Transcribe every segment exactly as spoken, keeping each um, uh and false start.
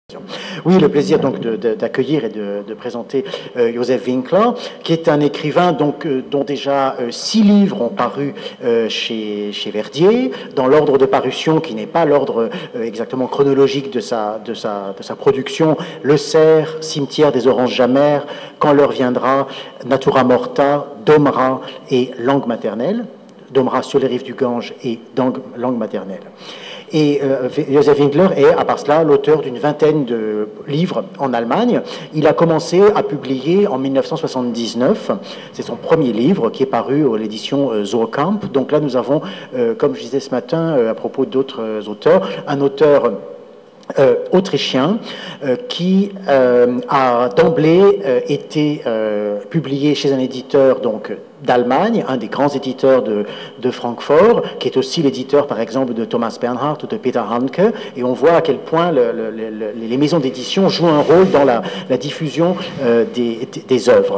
Oui, le plaisir donc d'accueillir et de, de présenter euh, Joseph Winkler, qui est un écrivain donc, euh, dont déjà euh, six livres ont paru euh, chez, chez Verdier, dans l'ordre de parution qui n'est pas l'ordre euh, exactement chronologique de sa, de, sa, de sa production: Le Cerf, Cimetière des Oranges Jamères, Quand l'heure viendra, Natura Morta, Domra et Langue maternelle. Domra sur les rives du Gange et Langue maternelle. Et euh, Joseph Winkler est, à part cela, l'auteur d'une vingtaine de livres en Allemagne. Il a commencé à publier en mille neuf cent soixante-dix-neuf. C'est son premier livre qui est paru à l'édition euh, Zollkamp. Donc là, nous avons, euh, comme je disais ce matin euh, à propos d'autres euh, auteurs, un auteur Euh, autrichien euh, qui euh, a d'emblée euh, été euh, publié chez un éditeur donc d'Allemagne, un des grands éditeurs de, de Francfort, qui est aussi l'éditeur par exemple de Thomas Bernhard ou de Peter Handke, et on voit à quel point le, le, le, les maisons d'édition jouent un rôle dans la, la diffusion euh, des, des œuvres.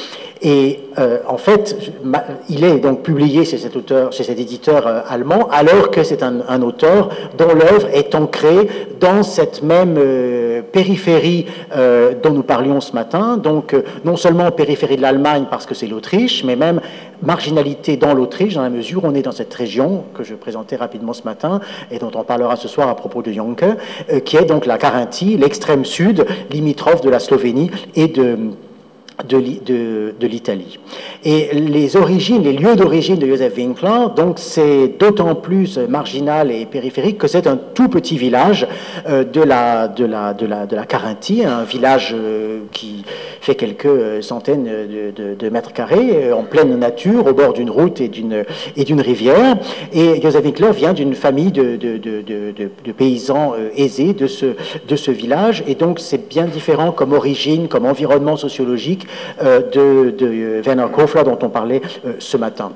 Et euh, en fait, il est donc publié chez cet auteur, chez cet éditeur euh, allemand, alors que c'est un, un auteur dont l'œuvre est ancrée dans cette même euh, périphérie euh, dont nous parlions ce matin. Donc, euh, non seulement périphérie de l'Allemagne parce que c'est l'Autriche, mais même marginalité dans l'Autriche, dans la mesure où on est dans cette région que je présentais rapidement ce matin et dont on parlera ce soir à propos de Jonke, euh, qui est donc la Carinthie, l'extrême sud, limitrophe de la Slovénie et de de, de, de l'Italie. Et les origines, les lieux d'origine de Joseph Winkler, donc c'est d'autant plus marginal et périphérique que c'est un tout petit village euh, de, la, de, la, de, la, de la Carinthie, un village euh, qui fait quelques centaines de, de, de mètres carrés, euh, en pleine nature, au bord d'une route et d'une et d'une rivière. Et Joseph Winkler vient d'une famille de, de, de, de, de paysans euh, aisés de ce, de ce village, et donc c'est bien différent comme origine, comme environnement sociologique Euh, de, de Werner Kofler dont on parlait euh, ce matin.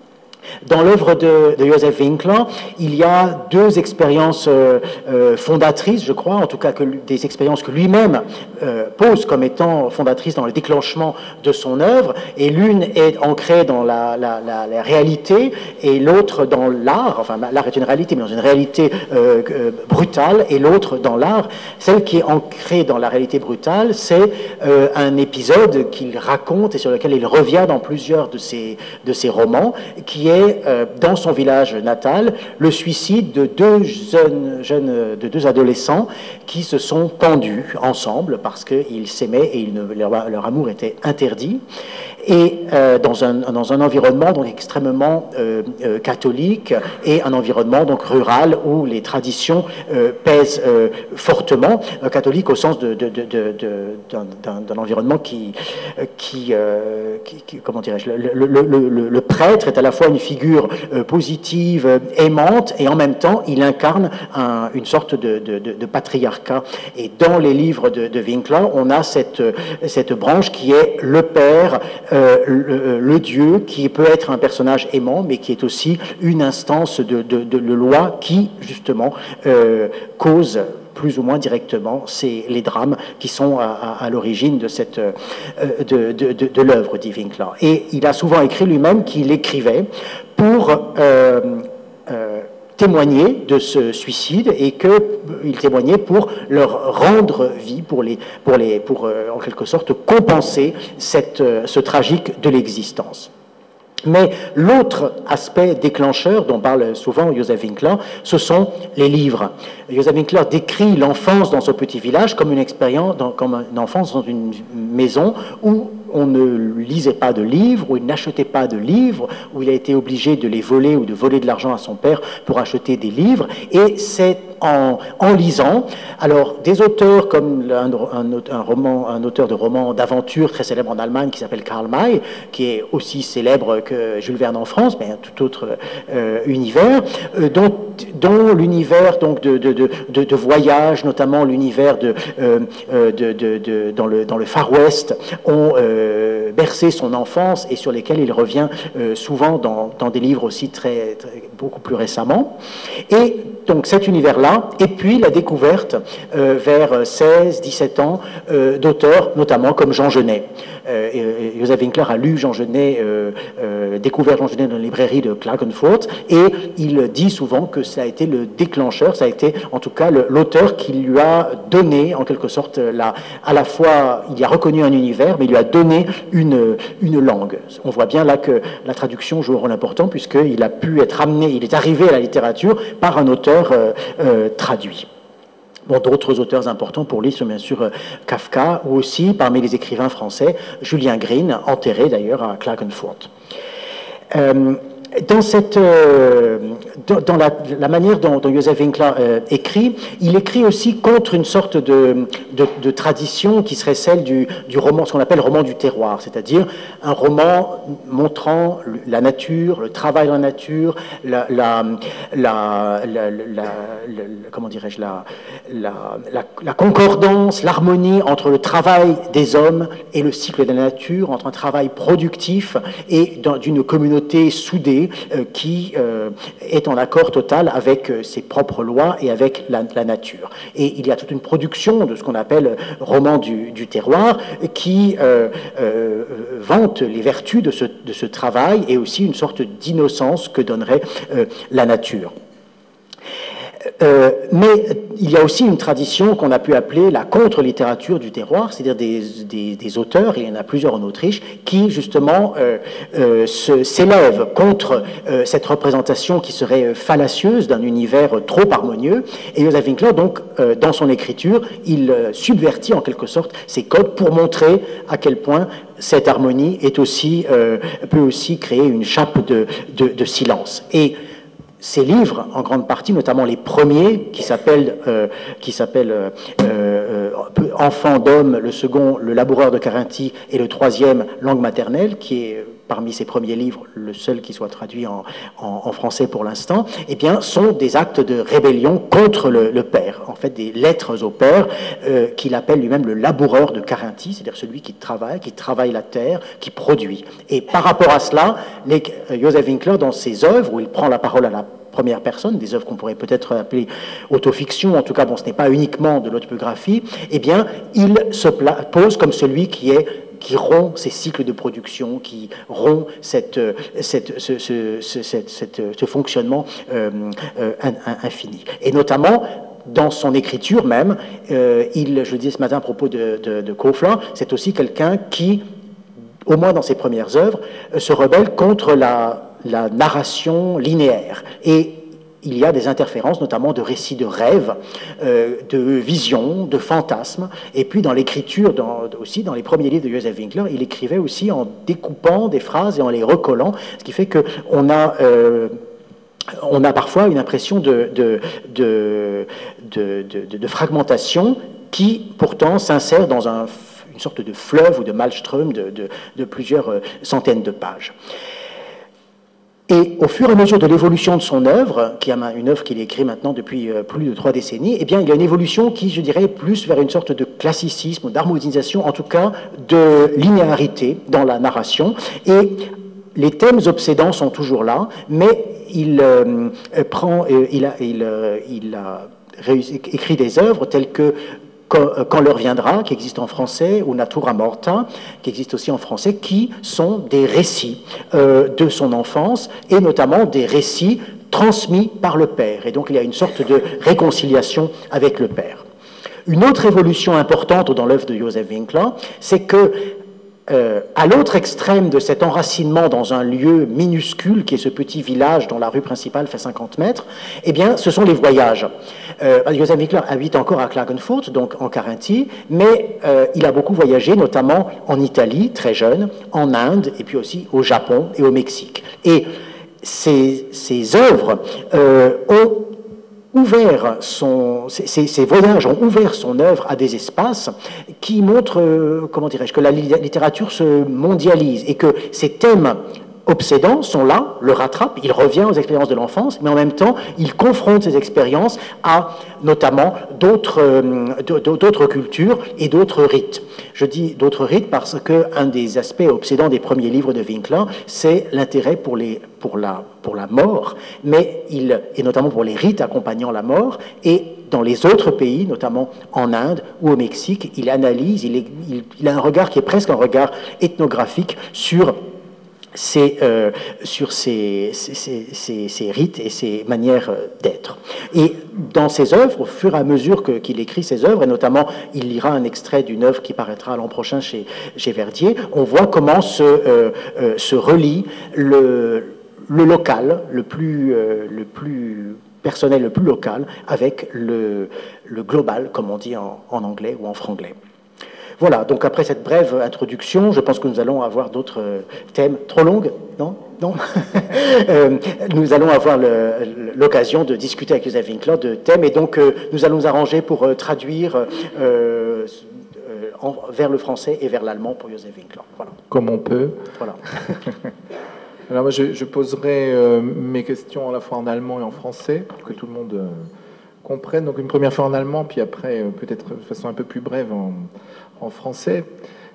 Dans l'œuvre de, de Joseph Winkler, il y a deux expériences euh, euh, fondatrices, je crois, en tout cas que, des expériences que lui-même euh, pose comme étant fondatrices dans le déclenchement de son œuvre, et l'une est ancrée dans la, la, la, la réalité, et l'autre dans l'art. Enfin, l'art est une réalité, mais dans une réalité euh, euh, brutale, et l'autre dans l'art. Celle qui est ancrée dans la réalité brutale, c'est euh, un épisode qu'il raconte et sur lequel il revient dans plusieurs de ses, de ses romans, qui est Euh, dans son village natal, le suicide de deux jeunes, jeunes, de deux adolescents qui se sont pendus ensemble parce qu'ils s'aimaient et ils ne, leur, leur amour était interdit. Et euh, dans, un, dans un environnement donc extrêmement euh, euh, catholique et un environnement donc rural où les traditions euh, pèsent euh, fortement, euh, catholique au sens de, de, de, de, de, d'un, d'un environnement qui, qui, euh, qui, qui comment dirais-je, le, le, le, le, le prêtre est à la fois une figure euh, positive, euh, aimante, et en même temps il incarne un, une sorte de, de, de, de patriarcat. Et dans les livres de, de Winkler, on a cette, cette branche qui est le père, Euh, le, le Dieu, qui peut être un personnage aimant, mais qui est aussi une instance de, de, de, de loi qui, justement, euh, cause plus ou moins directement c'est les drames qui sont à, à, à l'origine de, cette, euh, de, de, de, de l'œuvre de Winkler. Et il a souvent écrit lui-même qu'il écrivait pour Euh, euh, témoigner de ce suicide, et qu'il témoignait pour leur rendre vie, pour, les, pour, les, pour euh, en quelque sorte compenser cette, euh, ce tragique de l'existence. Mais l'autre aspect déclencheur dont parle souvent Joseph Winkler, ce sont les livres. Joseph Winkler décrit l'enfance dans ce petit village comme une expérience, dans, comme une enfance dans une maison où on ne lisait pas de livres, où il n'achetait pas de livres, où il a été obligé de les voler ou de voler de l'argent à son père pour acheter des livres. Et c'est en, en lisant, alors des auteurs comme un, un, un, roman, un auteur de romans d'aventure très célèbre en Allemagne qui s'appelle Karl May, qui est aussi célèbre que Jules Verne en France, mais un tout autre euh, univers, euh, dont, dont l'univers donc de, de, de, de, de voyage, notamment l'univers de, euh, de, de, de, dans, le, dans le Far West, ont euh, bercé son enfance et sur lesquels il revient euh, souvent dans, dans des livres aussi très, très, beaucoup plus récemment. Et donc cet univers-là, et puis la découverte euh, vers seize dix-sept ans euh, d'auteurs, notamment comme Jean Genet. euh, Joseph Winkler a lu Jean Genet, euh, euh, découvert Jean Genet dans la librairie de Klagenfurt, et il dit souvent que ça a été le déclencheur, ça a été en tout cas l'auteur qui lui a donné en quelque sorte la, à la fois, il y a reconnu un univers, mais il lui a donné une, une langue. On voit bien là que la traduction joue un rôle important puisqu'il a pu être amené, il est arrivé à la littérature par un auteur euh, euh, traduit. Bon, d'autres auteurs importants pour lui sont bien sûr Kafka, ou aussi, parmi les écrivains français, Julien Green, enterré d'ailleurs à Klagenfurt. Euh, Dans, cette, euh, dans, dans la, la manière dont, dont Joseph Winkler euh, écrit, il écrit aussi contre une sorte de, de, de tradition qui serait celle du, du roman, ce qu'on appelle roman du terroir, c'est-à-dire un roman montrant la nature, le travail dans la nature, la, la, la, la, la, la comment dirais-je, la, la, la, la concordance, l'harmonie entre le travail des hommes et le cycle de la nature, entre un travail productif et d'une communauté soudée Euh, qui euh, est en accord total avec euh, ses propres lois et avec la, la nature. Et il y a toute une production de ce qu'on appelle roman du, du terroir qui euh, euh, vante les vertus de ce, de ce travail et aussi une sorte d'innocence que donnerait euh, la nature. Euh, mais il y a aussi une tradition qu'on a pu appeler la contre-littérature du terroir, c'est-à-dire des, des, des auteurs, il y en a plusieurs en Autriche, qui justement euh, euh, s'élèvent contre euh, cette représentation qui serait fallacieuse d'un univers trop harmonieux. Et Joseph Winkler, donc, euh, dans son écriture, il euh, subvertit en quelque sorte ces codes pour montrer à quel point cette harmonie est aussi, euh, peut aussi créer une chape de, de, de silence. Et ces livres, en grande partie, notamment les premiers, qui s'appellent euh, qui s'appellent euh, euh, Enfant d'homme, le second, Le laboureur de Carinthie, et le troisième, Langue maternelle, qui est parmi ces premiers livres, le seul qui soit traduit en, en, en français pour l'instant, eh bien, sont des actes de rébellion contre le, le père. En fait, des lettres au père euh, qu'il appelle lui-même le laboureur de Carinthie, c'est-à-dire celui qui travaille, qui travaille la terre, qui produit. Et par rapport à cela, les, euh, Joseph Winkler, dans ses œuvres, où il prend la parole à la première personne, des œuvres qu'on pourrait peut-être appeler autofiction, en tout cas, bon, ce n'est pas uniquement de l'autobiographie, eh bien, il se pose comme celui qui est qui rompt ces cycles de production, qui rompt cette, cette, ce, ce, ce, cette, cette, ce fonctionnement euh, euh, infini. Et notamment, dans son écriture même, euh, il, je le disais ce matin à propos de, de, de Kaufler, c'est aussi quelqu'un qui, au moins dans ses premières œuvres, se rebelle contre la, la narration linéaire. Et il y a des interférences, notamment de récits de rêves, euh, de visions, de fantasmes. Et puis dans l'écriture, dans, aussi dans les premiers livres de Joseph Winkler, il écrivait aussi en découpant des phrases et en les recollant, ce qui fait qu'on a... Euh, on a parfois une impression de, de, de, de, de, de fragmentation qui, pourtant, s'insère dans un, une sorte de fleuve ou de maelstrom de, de, de plusieurs centaines de pages. Et au fur et à mesure de l'évolution de son œuvre, qui a une œuvre qu'il écrit maintenant depuis plus de trois décennies, eh bien, il y a une évolution qui, je dirais, plus vers une sorte de classicisme, d'harmonisation, en tout cas de linéarité dans la narration. Et les thèmes obsédants sont toujours là, mais il euh, prend, euh, il a, il, euh, il a réussi, écrit des œuvres telles que Quand, quand l'heure viendra, qui existe en français, ou Natura Morta, qui existe aussi en français, qui sont des récits euh, de son enfance, et notamment des récits transmis par le père. Et donc il y a une sorte de réconciliation avec le père. Une autre évolution importante dans l'œuvre de Joseph Winkler, c'est que Euh, à l'autre extrême de cet enracinement dans un lieu minuscule, qui est ce petit village dont la rue principale fait cinquante mètres, eh bien, ce sont les voyages. Euh, Joseph Winkler habite encore à Klagenfurt, donc en Carinthie, mais euh, il a beaucoup voyagé, notamment en Italie, très jeune, en Inde, et puis aussi au Japon et au Mexique. Et ces, ces œuvres euh, ont ouvert son, ces, ces voyages ont ouvert son œuvre à des espaces qui montrent, euh, comment dirais-je, que la littérature se mondialise et que ces thèmes obsédants sont là, le rattrapent, il revient aux expériences de l'enfance, mais en même temps, il confronte ces expériences à notamment d'autres euh, d'autres cultures et d'autres rites. Je dis d'autres rites parce qu'un des aspects obsédants des premiers livres de Winkler, c'est l'intérêt pour, les, pour, la, pour la mort, mais il, et notamment pour les rites accompagnant la mort, et dans les autres pays, notamment en Inde ou au Mexique, il analyse, il, est, il, il a un regard qui est presque un regard ethnographique sur Ces, euh, sur ces, ces, ces, ces rites et ces manières d'être. Et dans ses œuvres, au fur et à mesure que, qu'il écrit ses œuvres, et notamment il lira un extrait d'une œuvre qui paraîtra l'an prochain chez, chez Verdier, on voit comment se, euh, euh, se relie le, le local, le plus, euh, le plus personnel, le plus local, avec le, le global, comme on dit en, en anglais ou en franglais. Voilà, donc après cette brève introduction, je pense que nous allons avoir d'autres thèmes. Trop longues? Non? Non euh, Nous allons avoir le, l'occasion de discuter avec Joseph Winkler de thèmes, et donc euh, nous allons nous arranger pour euh, traduire euh, euh, en, vers le français et vers l'allemand pour Joseph Winkler. Voilà. Comme on peut. Voilà. Alors moi, je, je poserai euh, mes questions à la fois en allemand et en français, pour que tout le monde euh, comprenne. Donc une première fois en allemand, puis après, euh, peut-être de façon un peu plus brève en en français.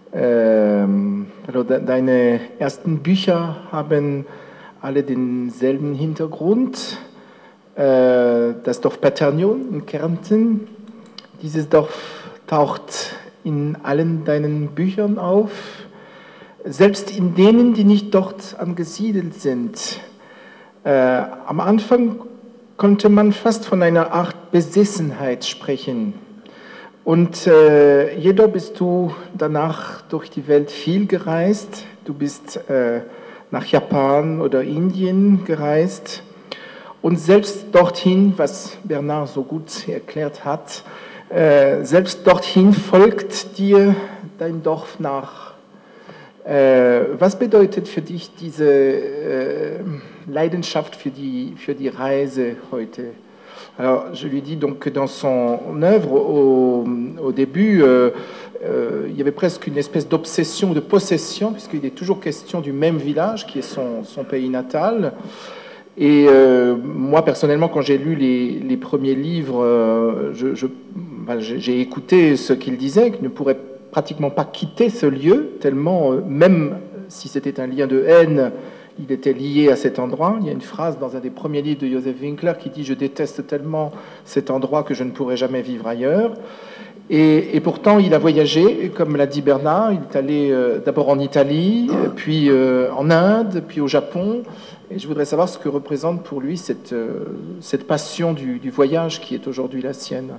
Ähm, also deine ersten Bücher haben alle denselben Hintergrund. Äh, das Dorf Paternionen in Kärnten. Dieses Dorf taucht in allen deinen Büchern auf, selbst in denen, die nicht dort angesiedelt sind. Äh, am Anfang konnte man fast von einer Art Besessenheit sprechen. Und äh, jedoch bist du danach durch die Welt viel gereist. Du bist äh, nach Japan oder Indien gereist. Und selbst dorthin, was Bernard so gut erklärt hat, äh, selbst dorthin folgt dir dein Dorf nach. Äh, was bedeutet für dich diese äh, Leidenschaft für die, für die Reise heute? Alors, je lui dis donc que dans son œuvre, au, au début, euh, euh, il y avait presque une espèce d'obsession, de possession, puisqu'il est toujours question du même village, qui est son, son pays natal. Et euh, moi, personnellement, quand j'ai lu les, les premiers livres, euh, je, je, ben, j'ai écouté ce qu'il disait, qu'il ne pourrait pratiquement pas quitter ce lieu, tellement, euh, même si c'était un lien de haine, il était lié à cet endroit. Il y a une phrase dans un des premiers livres de Joseph Winkler qui dit « Je déteste tellement cet endroit que je ne pourrai jamais vivre ailleurs ». Et, et pourtant, il a voyagé, comme l'a dit Bernard, il est allé euh, d'abord en Italie, puis euh, en Inde, puis au Japon. Et je voudrais savoir ce que représente pour lui cette, euh, cette passion du, du voyage qui est aujourd'hui la sienne.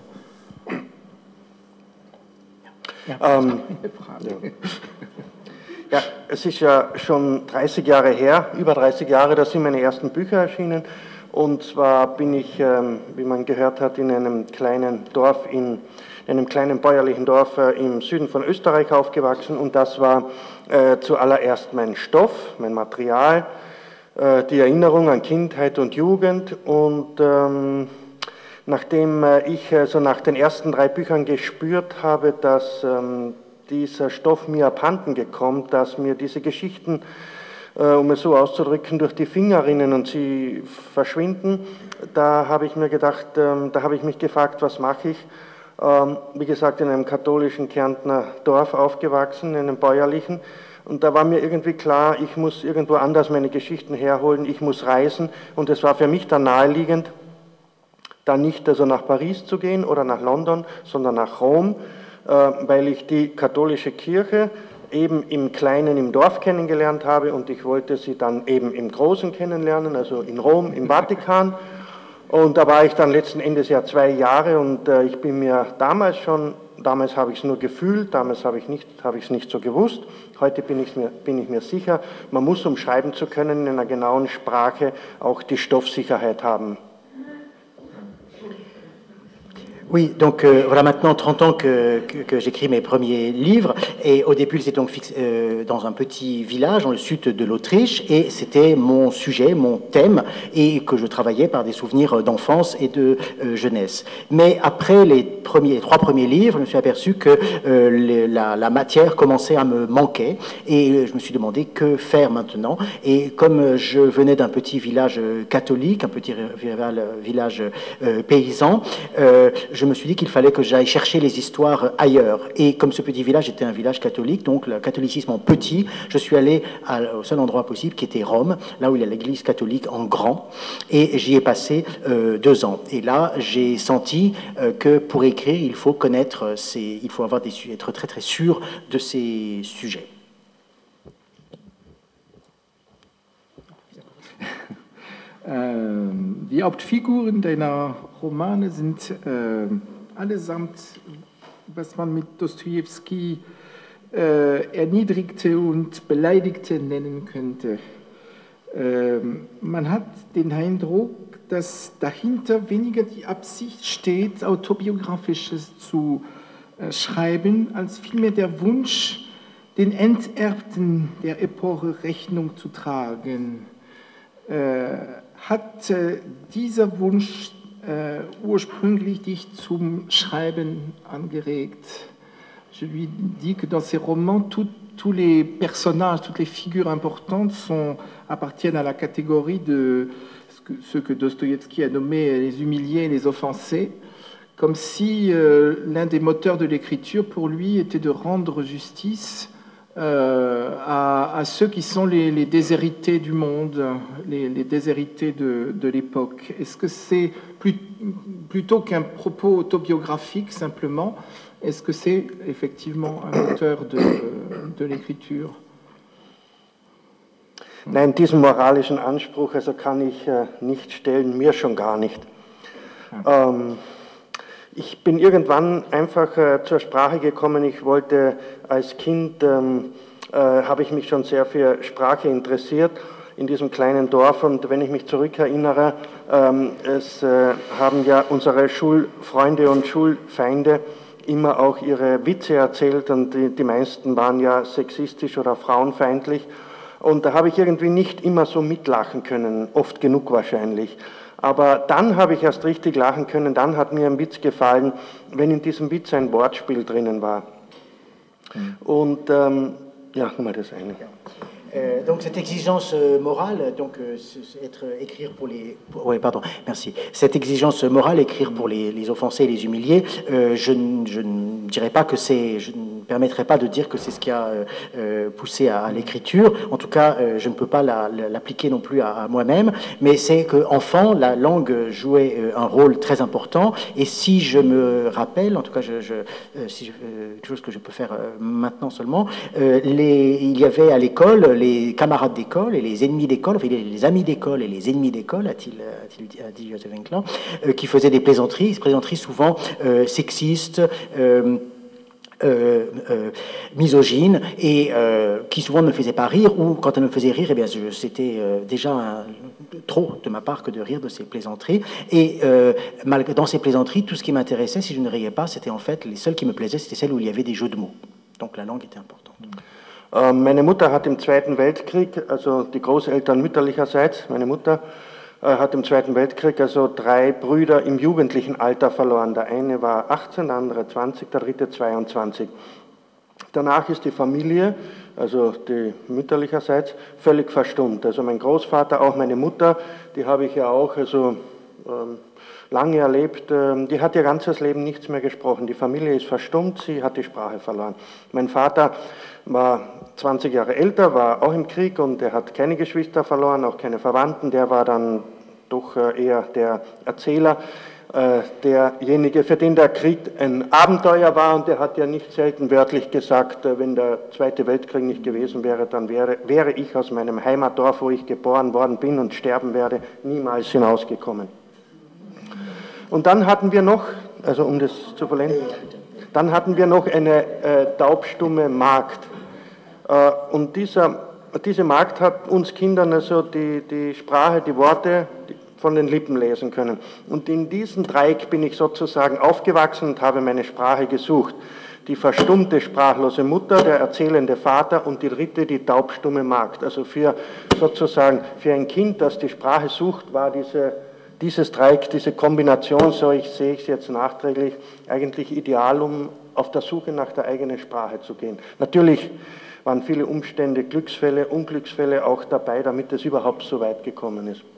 Ähm, ja. Ja, es ist ja schon dreißig Jahre her, über dreißig Jahre, da sind meine ersten Bücher erschienen. Und zwar bin ich, ähm, wie man gehört hat, in einem kleinen Dorf, in einem kleinen bäuerlichen Dorf äh, im Süden von Österreich aufgewachsen. Und das war äh, zuallererst mein Stoff, mein Material, äh, die Erinnerung an Kindheit und Jugend. Und ähm, nachdem äh, ich äh, so nach den ersten drei Büchern gespürt habe, dass ähm, dieser Stoff mir abhanden gekommen, dass mir diese Geschichten, äh, um es so auszudrücken, durch die Finger rinnen und sie verschwinden, da habe ich mir gedacht, ähm, da habe ich mich gefragt, was mache ich? Ähm, wie gesagt, in einem katholischen Kärntner Dorf aufgewachsen, in einem bäuerlichen, und da war mir irgendwie klar, ich muss irgendwo anders meine Geschichten herholen, ich muss reisen, und es war für mich dann naheliegend, da nicht also nach Paris zu gehen oder nach London, sondern nach Rom, weil ich die katholische Kirche eben im Kleinen im Dorf kennengelernt habe und ich wollte sie dann eben im Großen kennenlernen, also in Rom, im Vatikan. Und da war ich dann letzten Endes ja zwei Jahre und äh, ich bin mir damals schon, damals habe ich es nur gefühlt, damals habe ich nicht, habe ich es nicht so gewusst. Heute bin ich, mir, bin ich mir sicher, man muss, um schreiben zu können, in einer genauen Sprache auch die Stoffsicherheit haben. Oui, donc euh, voilà maintenant trente ans que, que, que j'écris mes premiers livres, et au début c'était donc fixé, euh, dans un petit village dans le sud de l'Autriche, et c'était mon sujet, mon thème, et que je travaillais par des souvenirs d'enfance et de euh, jeunesse. Mais après les, premiers, les trois premiers livres, je me suis aperçu que euh, les, la, la matière commençait à me manquer, et je me suis demandé que faire maintenant. Et comme je venais d'un petit village catholique, un petit village euh, paysan, euh, je me suis dit qu'il fallait que j'aille chercher les histoires ailleurs. Et comme ce petit village était un village catholique, donc le catholicisme en petit, je suis allé à, au seul endroit possible qui était Rome, là où il y a l'église catholique en grand, et j'y ai passé euh, deux ans. Et là, j'ai senti euh, que pour écrire, il faut connaître, ces, il faut avoir des, être très très sûr de ces sujets. Die Hauptfiguren deiner Romane sind äh, allesamt, was man mit Dostojewski äh, Erniedrigte und Beleidigte nennen könnte. Äh, man hat den Eindruck, dass dahinter weniger die Absicht steht, Autobiografisches zu äh, schreiben, als vielmehr der Wunsch, den Enterbten der Epoche Rechnung zu tragen. Äh, Hat äh, dieser Wunsch äh, ursprünglich dich zum Schreiben angeregt? Je lui dis que dans ses romans, tout, tous les personnages, toutes les figures importantes sont, appartiennent à la catégorie de ce que, ce que Dostoïevski a nommé les humiliés et les offensés, comme si euh, l'un des moteurs de l'écriture pour lui était de rendre justice Euh, à, à ceux qui sont les, les déshérités du monde, les, les déshérités de, de l'époque. Est-ce que c'est plus, plutôt qu'un propos autobiographique simplement, est-ce que c'est effectivement un moteur de, de l'écriture? Nein, diesen moralischen Anspruch also kann ich äh, nicht stellen, mir schon gar nicht. Ja. Ähm, Ich bin irgendwann einfach äh, zur Sprache gekommen. Ich wollte als Kind, ähm, äh, habe ich mich schon sehr für Sprache interessiert in diesem kleinen Dorf. Und wenn ich mich zurückerinnere, ähm, es äh, haben ja unsere Schulfreunde und Schulfeinde immer auch ihre Witze erzählt und die, die meisten waren ja sexistisch oder frauenfeindlich. Und da habe ich irgendwie nicht immer so mitlachen können, oft genug wahrscheinlich. Aber dann habe ich erst richtig lachen können, dann hat mir ein Witz gefallen, wenn in diesem Witz ein Wortspiel drinnen war. Mhm. Und ähm, ja, nur mal das eine. Euh, donc cette exigence euh, morale, donc euh, être écrire pour les, pour, ouais, pardon, merci. Cette exigence morale, écrire pour les, les offensés et les humiliés, euh, je, je ne dirais pas que c'est, je ne permettrai pas de dire que c'est ce qui a euh, poussé à, à l'écriture. En tout cas, euh, je ne peux pas la, l'appliquer non plus à, à moi-même. Mais c'est que enfant, la langue jouait euh, un rôle très important. Et si je me rappelle, en tout cas, je, je, euh, si je, euh, quelque chose que je peux faire euh, maintenant seulement, euh, les, il y avait à l'école les camarades d'école et les ennemis d'école, enfin les amis d'école et les ennemis d'école, a-t-il, a-t-il dit, a dit Joseph Winkler, euh, qui faisaient des plaisanteries, des plaisanteries souvent euh, sexistes, euh, Euh, euh, misogyne et euh, qui souvent ne me faisait pas rire, ou quand elle me faisait rire, eh bien, je, c'était euh, déjà un, trop de ma part que de rire de ces plaisanteries. Et euh, malgré, dans ces plaisanteries, tout ce qui m'intéressait, si je ne riais pas, c'était en fait, les seules qui me plaisaient, c'était celles où il y avait des jeux de mots. Donc la langue était importante. Meine Mutter hat im Zweiten Weltkrieg, also die Großeltern mütterlicherseits, meine Mutter hat im Zweiten Weltkrieg also drei Brüder im jugendlichen Alter verloren. Der eine war achtzehn, der andere zwanzig, der dritte zweiundzwanzig. Danach ist die Familie, also die mütterlicherseits, völlig verstummt. Also mein Großvater, auch meine Mutter, die habe ich ja auch also, ähm, lange erlebt, ähm, die hat ihr ganzes Leben nichts mehr gesprochen. Die Familie ist verstummt, sie hat die Sprache verloren. Mein Vater war zwanzig Jahre älter, war auch im Krieg und er hat keine Geschwister verloren, auch keine Verwandten. Der war dann doch eher der Erzähler, äh, derjenige, für den der Krieg ein Abenteuer war, und der hat ja nicht selten wörtlich gesagt, äh, wenn der Zweite Weltkrieg nicht gewesen wäre, dann wäre, wäre ich aus meinem Heimatdorf, wo ich geboren worden bin und sterben werde, niemals hinausgekommen. Und dann hatten wir noch, also um das zu vollenden, dann hatten wir noch eine äh, taubstumme Magd. Äh, und dieser, diese Magd hat uns Kindern also die, die Sprache, die Worte, die, von den Lippen lesen können. Und in diesem Dreieck bin ich sozusagen aufgewachsen und habe meine Sprache gesucht. Die verstummte, sprachlose Mutter, der erzählende Vater und die dritte, die taubstumme Magd. Also für sozusagen für ein Kind, das die Sprache sucht, war diese, dieses Dreieck, diese Kombination, so ich sehe ich es jetzt nachträglich, eigentlich ideal, um auf der Suche nach der eigenen Sprache zu gehen. Natürlich waren viele Umstände, Glücksfälle, Unglücksfälle auch dabei, damit es überhaupt so weit gekommen ist.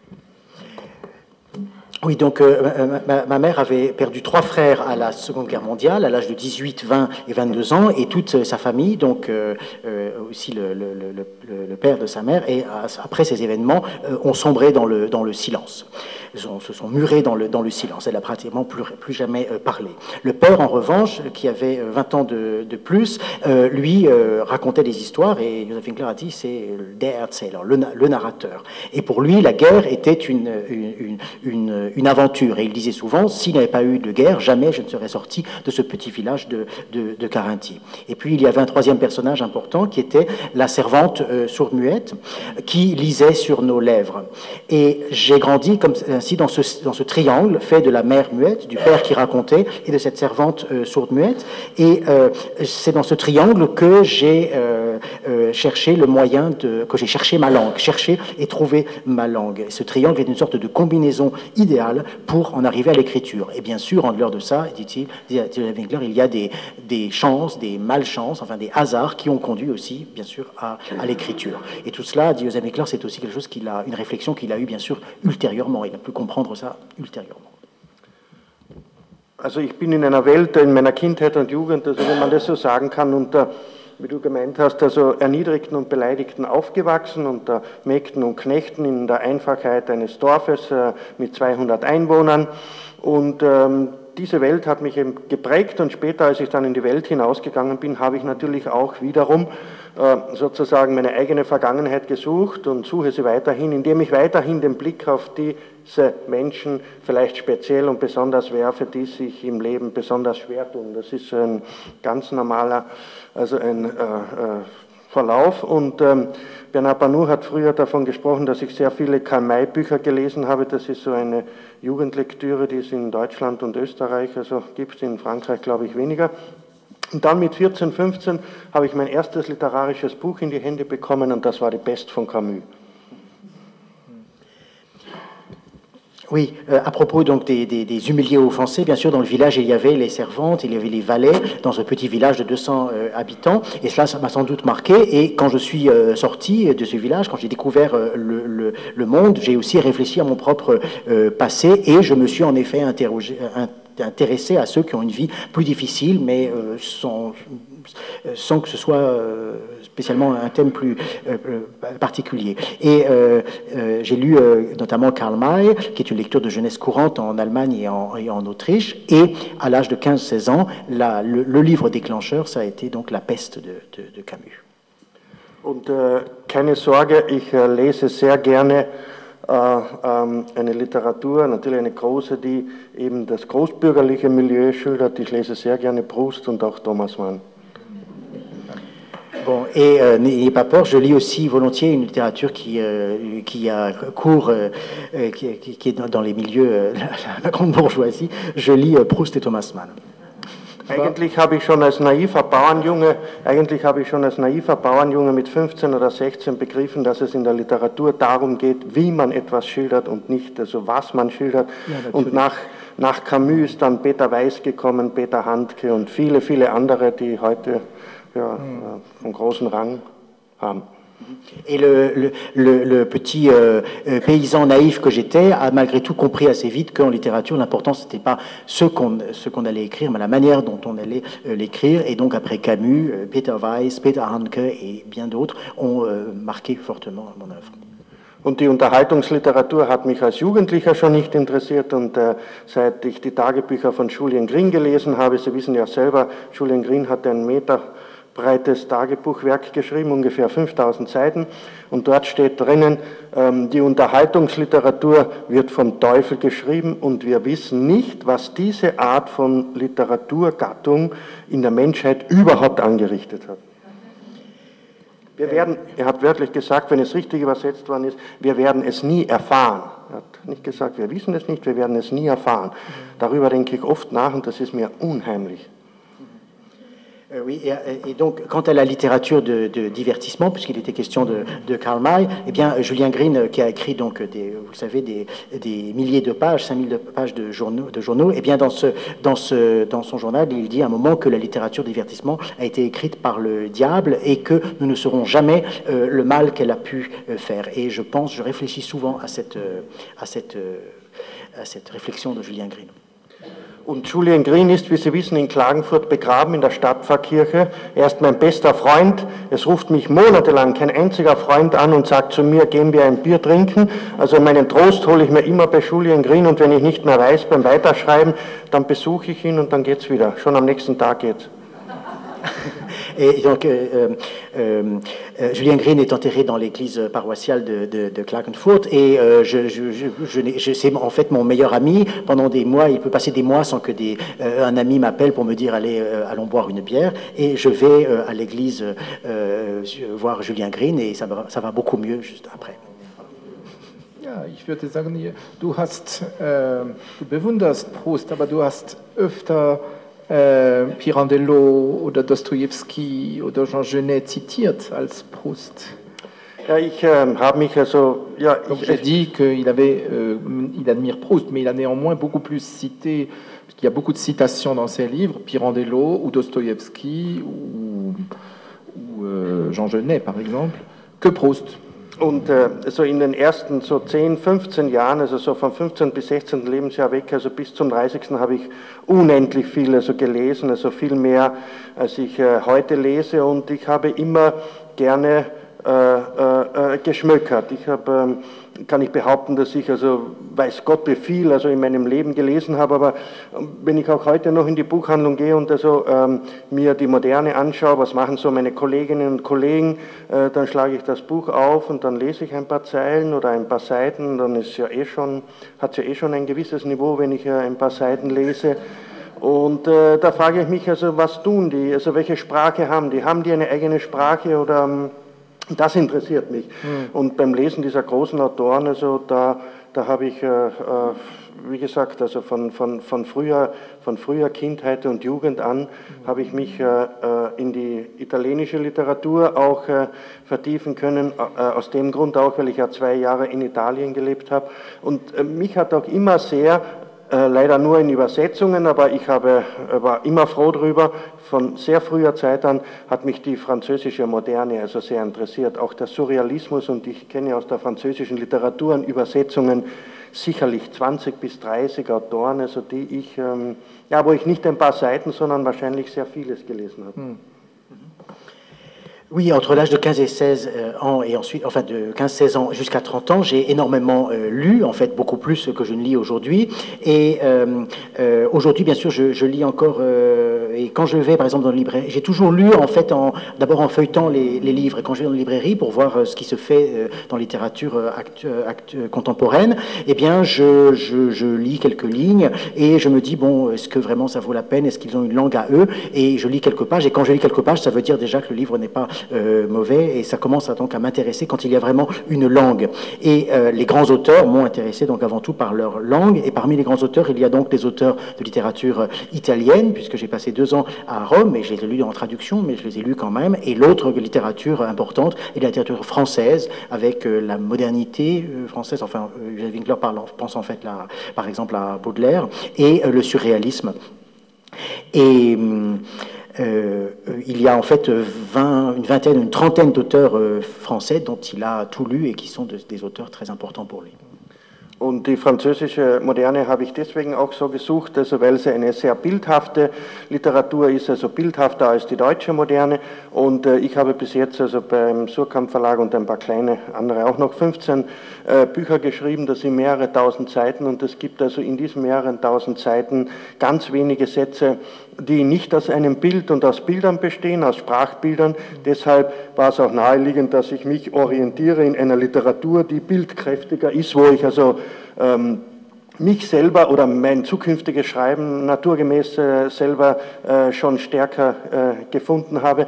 Oui, donc euh, ma, ma mère avait perdu trois frères à la Seconde Guerre mondiale, à l'âge de dix-huit, vingt et vingt-deux ans, et toute sa famille, donc euh, euh, aussi le, le, le, le père de sa mère, et après ces événements, euh, ont sombré dans le, dans le silence. Ils ont, se sont murés dans le, dans le silence. Elle n'a pratiquement plus, plus jamais euh, parlé. Le père, en revanche, qui avait vingt ans de, de plus, euh, lui euh, racontait des histoires, et Joseph Winkler a dit c'est der Erzähler, le, le narrateur. Et pour lui, la guerre était une, une, une, une aventure. Et il disait souvent, s'il n'y avait pas eu de guerre, jamais je ne serais sorti de ce petit village de, de, de Carinthie. Et puis, il y avait un troisième personnage important, qui était la servante euh, sourde-muette, qui lisait sur nos lèvres. Et j'ai grandi comme ainsi dans ce, dans ce triangle fait de la mère muette, du père qui racontait et de cette servante euh, sourde-muette. Et euh, c'est dans ce triangle que j'ai euh, euh, cherché le moyen de, que j'ai cherché ma langue, cherché et trouvé ma langue. Et ce triangle est une sorte de combinaison idéale pour en arriver à l'écriture. Et bien sûr, en dehors de ça, dit-il, dit Winkler, il y a des, des chances, des malchances, enfin des hasards qui ont conduit aussi, bien sûr, à, à l'écriture. Et tout cela, dit Joseph Winkler, c'est aussi quelque chose qu'il a, une réflexion qu'il a eue, bien sûr, ultérieurement. Il a pu comprendre ça ultérieurement. Also ich bin in einer Welt in meiner Kindheit und Jugend, also wenn man das so sagen kann, unter, wie du gemeint hast, also Erniedrigten und Beleidigten aufgewachsen, unter Mägden und Knechten in der Einfachheit eines Dorfes äh, mit zweihundert Einwohnern. Und ähm, diese Welt hat mich eben geprägt, und später, als ich dann in die Welt hinausgegangen bin, habe ich natürlich auch wiederum äh, sozusagen meine eigene Vergangenheit gesucht und suche sie weiterhin, indem ich weiterhin den Blick auf diese Menschen vielleicht speziell und besonders werfe, die sich im Leben besonders schwer tun. Das ist ein ganz normaler, also ein äh, äh, Verlauf. Und ähm, Bernard Bannout hat früher davon gesprochen, dass ich sehr viele Karl-May-Bücher gelesen habe. Das ist so eine Jugendlektüre, die es in Deutschland und Österreich, also gibt es in Frankreich, glaube ich, weniger. Und dann mit vierzehn, fünfzehn habe ich mein erstes literarisches Buch in die Hände bekommen, und das war Die Pest von Camus. Oui, euh, à propos donc des, des, des humiliés offensés, bien sûr, dans le village, il y avait les servantes, il y avait les valets, dans ce petit village de deux cents euh, habitants, et cela, ça m'a sans doute marqué, et quand je suis euh, sorti de ce village, quand j'ai découvert euh, le, le, le monde, j'ai aussi réfléchi à mon propre euh, passé, et je me suis en effet interrogé, intéressé à ceux qui ont une vie plus difficile, mais euh, sans, sans que ce soit euh, spécialement un thème plus euh, particulier. Et euh, euh, j'ai lu euh, notamment Karl May, qui est une lecture de jeunesse courante en Allemagne et en, et en Autriche, et à l'âge de quinze seize ans, la, le, le livre déclencheur, ça a été donc La Peste de, de, de Camus. Und äh, keine Sorge, ich äh, lese sehr gerne eine Literatur, natürlich eine große, die eben das großbürgerliche Milieu schildert. Ich lese sehr gerne Proust und auch Thomas Mann. Bon, et euh, n'ayez pas peur, je lis aussi volontiers une littérature qui, euh, qui a cours, euh, qui, qui est dans les milieux, euh, la, la grande bourgeoisie. Je lis euh, Proust et Thomas Mann. Eigentlich habe ich schon als naiver Bauernjunge, eigentlich habe ich schon als naiver Bauernjunge mit fünfzehn oder sechzehn begriffen, dass es in der Literatur darum geht, wie man etwas schildert und nicht, also was man schildert. Ja, und nach, nach Camus ist dann Peter Weiß gekommen, Peter Handke und viele, viele andere, die heute ja, hm. von großem Rang haben. Et le, le, le, le petit euh, paysan naïf que j'étais a malgré tout compris assez vite qu'en littérature, l'important, ce n'était pas ce qu'on ce qu'on allait écrire, mais la manière dont on allait euh, l'écrire. Et donc, après Camus, euh, Peter Weiss, Peter Handke et bien d'autres ont euh, marqué fortement mon œuvre. Und die Unterhaltungsliteratur hat mich als Jugendlicher schon nicht interessiert, und äh, seit ich die Tagebücher von Julian Green gelesen habe, Sie wissen ja selber, Julian Green hat einen Meter breites Tagebuchwerk geschrieben, ungefähr fünftausend Seiten, und dort steht drinnen, ähm, die Unterhaltungsliteratur wird vom Teufel geschrieben, und wir wissen nicht, was diese Art von Literaturgattung in der Menschheit überhaupt angerichtet hat. Wir werden, er hat wörtlich gesagt, wenn es richtig übersetzt worden ist, wir werden es nie erfahren. Er hat nicht gesagt, wir wissen es nicht, wir werden es nie erfahren. Darüber denke ich oft nach und das ist mir unheimlich. Euh, oui, et, et donc, quant à la littérature de, de divertissement, puisqu'il était question de, de Karl May, eh bien, Julien Green, qui a écrit, donc, des, vous le savez, des, des milliers de pages, cinq mille pages de journaux, de journaux eh bien, dans, ce, dans, ce, dans son journal, il dit à un moment que la littérature de divertissement a été écrite par le diable et que nous ne saurons jamais euh, le mal qu'elle a pu euh, faire. Et je pense, je réfléchis souvent à cette, euh, à cette, euh, à cette réflexion de Julien Green. Und Julien Green ist, wie Sie wissen, in Klagenfurt begraben in der Stadtpfarrkirche. Er ist mein bester Freund. Es ruft mich monatelang kein einziger Freund an und sagt zu mir, gehen wir ein Bier trinken. Also meinen Trost hole ich mir immer bei Julien Green und wenn ich nicht mehr weiß beim Weiterschreiben, dann besuche ich ihn und dann geht's wieder. Schon am nächsten Tag geht's. Et donc, euh, euh, euh, Julien Green est enterré dans l'église paroissiale de, de, de Klagenfurt et euh, je, je, je, je, je, c'est en fait mon meilleur ami. Pendant des mois, il peut passer des mois sans que des, euh, un ami m'appelle pour me dire allez, euh, allons boire une bière. Et je vais euh, à l'église euh, voir Julien Green et ça va, ça va beaucoup mieux juste après. Ja, ich würde sagen, du hast, äh, du bewunderst Proust, aber du hast öfter Äh, Pirandello oder Dostojewski oder Jean Genet zitiert als Proust. Ja, ich äh, habe mich also... Ja, Donc j'ai dit qu'il avait, euh, il admire Proust, mais il a néanmoins beaucoup plus cité, parce qu'il y a beaucoup de citations dans ses livres, Pirandello ou Dostojewski ou, ou euh, Jean Genet par exemple, que Proust. Und äh, so in den ersten so zehn, fünfzehn Jahren, also so vom fünfzehnten bis sechzehnten Lebensjahr weg, also bis zum dreißigsten habe ich unendlich viel also gelesen, also viel mehr, als ich äh, heute lese und ich habe immer gerne äh, äh, geschmökert. Ich habe, ähm, kann ich behaupten, dass ich, also weiß Gott wie viel, also in meinem Leben gelesen habe, aber wenn ich auch heute noch in die Buchhandlung gehe und also ähm, mir die Moderne anschaue, was machen so meine Kolleginnen und Kollegen, äh, dann schlage ich das Buch auf und dann lese ich ein paar Zeilen oder ein paar Seiten, dann ist ja eh schon, hat es ja eh schon ein gewisses Niveau, wenn ich äh, ein paar Seiten lese. Und äh, da frage ich mich also, was tun die, also welche Sprache haben die? Haben die eine eigene Sprache oder... Ähm, Das interessiert mich. Mhm. Und beim Lesen dieser großen Autoren, also da, da habe ich, äh, äh, wie gesagt, also von, von, von, früher, von früher Kindheit und Jugend an, mhm. habe ich mich äh, in die italienische Literatur auch äh, vertiefen können, äh, aus dem Grund auch, weil ich ja zwei Jahre in Italien gelebt habe. Und äh, mich hat auch immer sehr, Äh, leider nur in Übersetzungen, aber ich habe, war immer froh darüber. Von sehr früher Zeit an hat mich die französische Moderne also sehr interessiert, auch der Surrealismus, und ich kenne aus der französischen Literatur und Übersetzungen sicherlich zwanzig bis dreißig Autoren, also die ich, ähm, ja, wo ich nicht ein paar Seiten, sondern wahrscheinlich sehr vieles gelesen habe. Hm. Oui, entre l'âge de quinze et seize ans et ensuite, enfin de quinze seize ans jusqu'à trente ans, j'ai énormément euh, lu, en fait beaucoup plus que je ne lis aujourd'hui. Et euh, euh, aujourd'hui, bien sûr, je, je lis encore. Euh, et quand je vais, par exemple, dans le librairie, j'ai toujours lu en fait, en, d'abord en feuilletant les, les livres. Et quand je vais dans la librairie pour voir euh, ce qui se fait euh, dans la littérature actu, actu, contemporaine, eh bien, je, je, je lis quelques lignes et je me dis bon, est-ce que vraiment ça vaut la peine? Est-ce qu'ils ont une langue à eux? Et je lis quelques pages. Et quand je lis quelques pages, ça veut dire déjà que le livre n'est pas Euh, mauvais, et ça commence à, donc à m'intéresser quand il y a vraiment une langue. Et euh, les grands auteurs m'ont intéressé donc avant tout par leur langue, et parmi les grands auteurs, il y a donc des auteurs de littérature italienne, puisque j'ai passé deux ans à Rome, et je les ai lus en traduction, mais je les ai lus quand même, et l'autre littérature importante est la littérature française, avec euh, la modernité euh, française, enfin, euh, Winkler parle, pense en fait là, par exemple à Baudelaire, et euh, le surréalisme. Et... Euh, il y a en fait vingt, une vingtaine, une trentaine d'auteurs euh, français dont il a tout lu et qui sont de, des auteurs très importants pour lui. Und die französische Moderne habe ich deswegen auch so gesucht, also weil sie eine sehr bildhafte Literatur ist, also bildhafter als die deutsche Moderne. Und äh, ich habe bis jetzt also beim Surkamp Verlag und ein paar kleine andere auch noch fünfzehn äh, Bücher geschrieben, das sind mehrere tausend Seiten, und es gibt also in diesen mehreren tausend Seiten ganz wenige Sätze, die nicht aus einem Bild und aus Bildern bestehen, aus Sprachbildern. Deshalb war es auch naheliegend, dass ich mich orientiere in einer Literatur, die bildkräftiger ist, wo ich also ähm, mich selber oder mein zukünftiges Schreiben naturgemäß äh, selber äh, schon stärker äh, gefunden habe.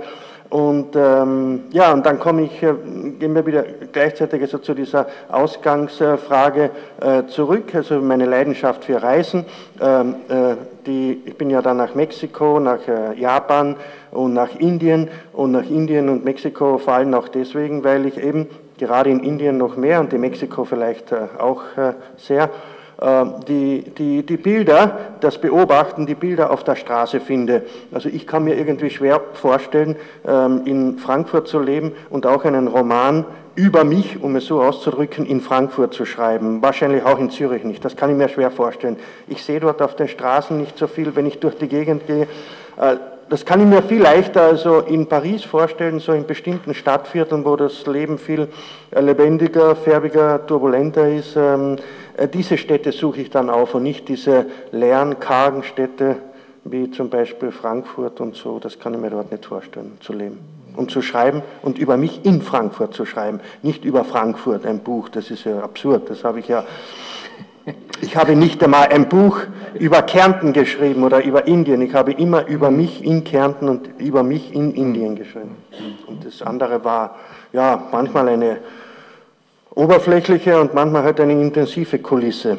Und ähm, ja, und dann komme ich, äh, gehen wir wieder gleichzeitig also zu dieser Ausgangsfrage äh, zurück, also meine Leidenschaft für Reisen. Ähm, äh, die, ich bin ja dann nach Mexiko, nach äh, Japan und nach Indien und nach Indien und Mexiko vor allem auch deswegen, weil ich eben gerade in Indien noch mehr und in Mexiko vielleicht äh, auch äh, sehr, Die, die, die Bilder, das Beobachten, die Bilder auf der Straße finde. Also ich kann mir irgendwie schwer vorstellen, in Frankfurt zu leben und auch einen Roman über mich, um es so auszudrücken, in Frankfurt zu schreiben. Wahrscheinlich auch in Zürich nicht. Das kann ich mir schwer vorstellen. Ich sehe dort auf den Straßen nicht so viel, wenn ich durch die Gegend gehe. Das kann ich mir viel leichter also in Paris vorstellen, so in bestimmten Stadtvierteln, wo das Leben viel lebendiger, färbiger, turbulenter ist. Diese Städte suche ich dann auf und nicht diese leeren, kargen Städte wie zum Beispiel Frankfurt und so. Das kann ich mir dort nicht vorstellen, zu leben und zu schreiben und über mich in Frankfurt zu schreiben. Nicht über Frankfurt ein Buch, das ist ja absurd. Das habe ich ja. Ich habe nicht einmal ein Buch über Kärnten geschrieben oder über Indien. Ich habe immer über mich in Kärnten und über mich in Indien geschrieben. Und das andere war ja manchmal eine oberflächliche und manchmal halt eine intensive Kulisse.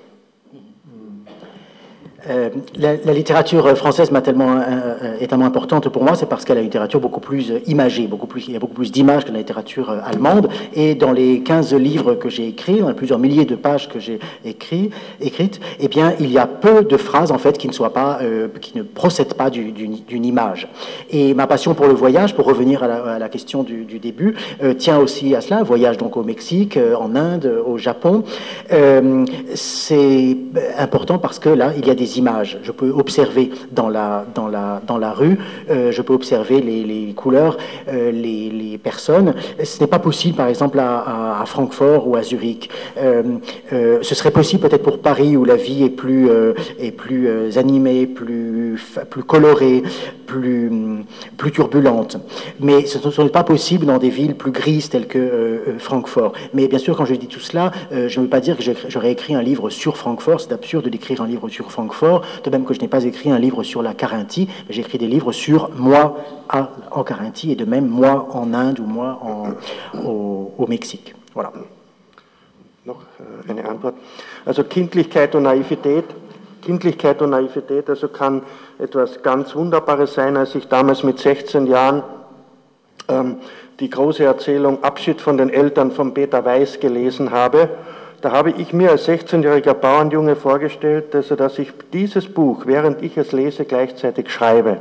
Euh, la, la littérature française m'a tellement, euh, est tellement importante pour moi, c'est parce qu'elle a une littérature beaucoup plus imagée, beaucoup plus, il y a beaucoup plus d'images que la littérature allemande. Et dans les quinze livres que j'ai écrits, dans les plusieurs milliers de pages que j'ai écrit, écrites, eh bien, il y a peu de phrases en fait qui ne soient pas, euh, qui ne procèdent pas du, d'une, d'une image. Et ma passion pour le voyage, pour revenir à la, à la question du, du début, euh, tient aussi à cela. Voyage donc au Mexique, euh, en Inde, au Japon. Euh, c'est important parce que là, il y a des images. Je peux observer dans la, dans la, dans la rue, euh, je peux observer les, les couleurs, euh, les, les personnes. Ce n'est pas possible, par exemple, à, à, à Francfort ou à Zurich. Euh, euh, ce serait possible peut-être pour Paris, où la vie est plus, euh, est plus euh, animée, plus, plus colorée, plus, plus turbulente. Mais ce n'est pas possible dans des villes plus grises telles que euh, Francfort. Mais bien sûr, quand je dis tout cela, euh, je ne veux pas dire que j'aurais écrit un livre sur Francfort. C'est absurde d'écrire un livre sur Francfort. De même que je n'ai pas écrit un livre sur la Carinthie, mais j'ai écrit des livres sur moi à, en Carinthie et de même moi en Inde ou moi en, au, au Mexique. Voilà. Noch eine Antwort. Also Kindlichkeit und Naivität. Kindlichkeit und Naivität, also kann etwas ganz Wunderbares sein, als ich damals mit sechzehn Jahren ähm, die große Erzählung Abschied von den Eltern von Peter Weiß gelesen habe. Da habe ich mir als sechzehnjähriger Bauernjunge vorgestellt, also dass ich dieses Buch, während ich es lese, gleichzeitig schreibe.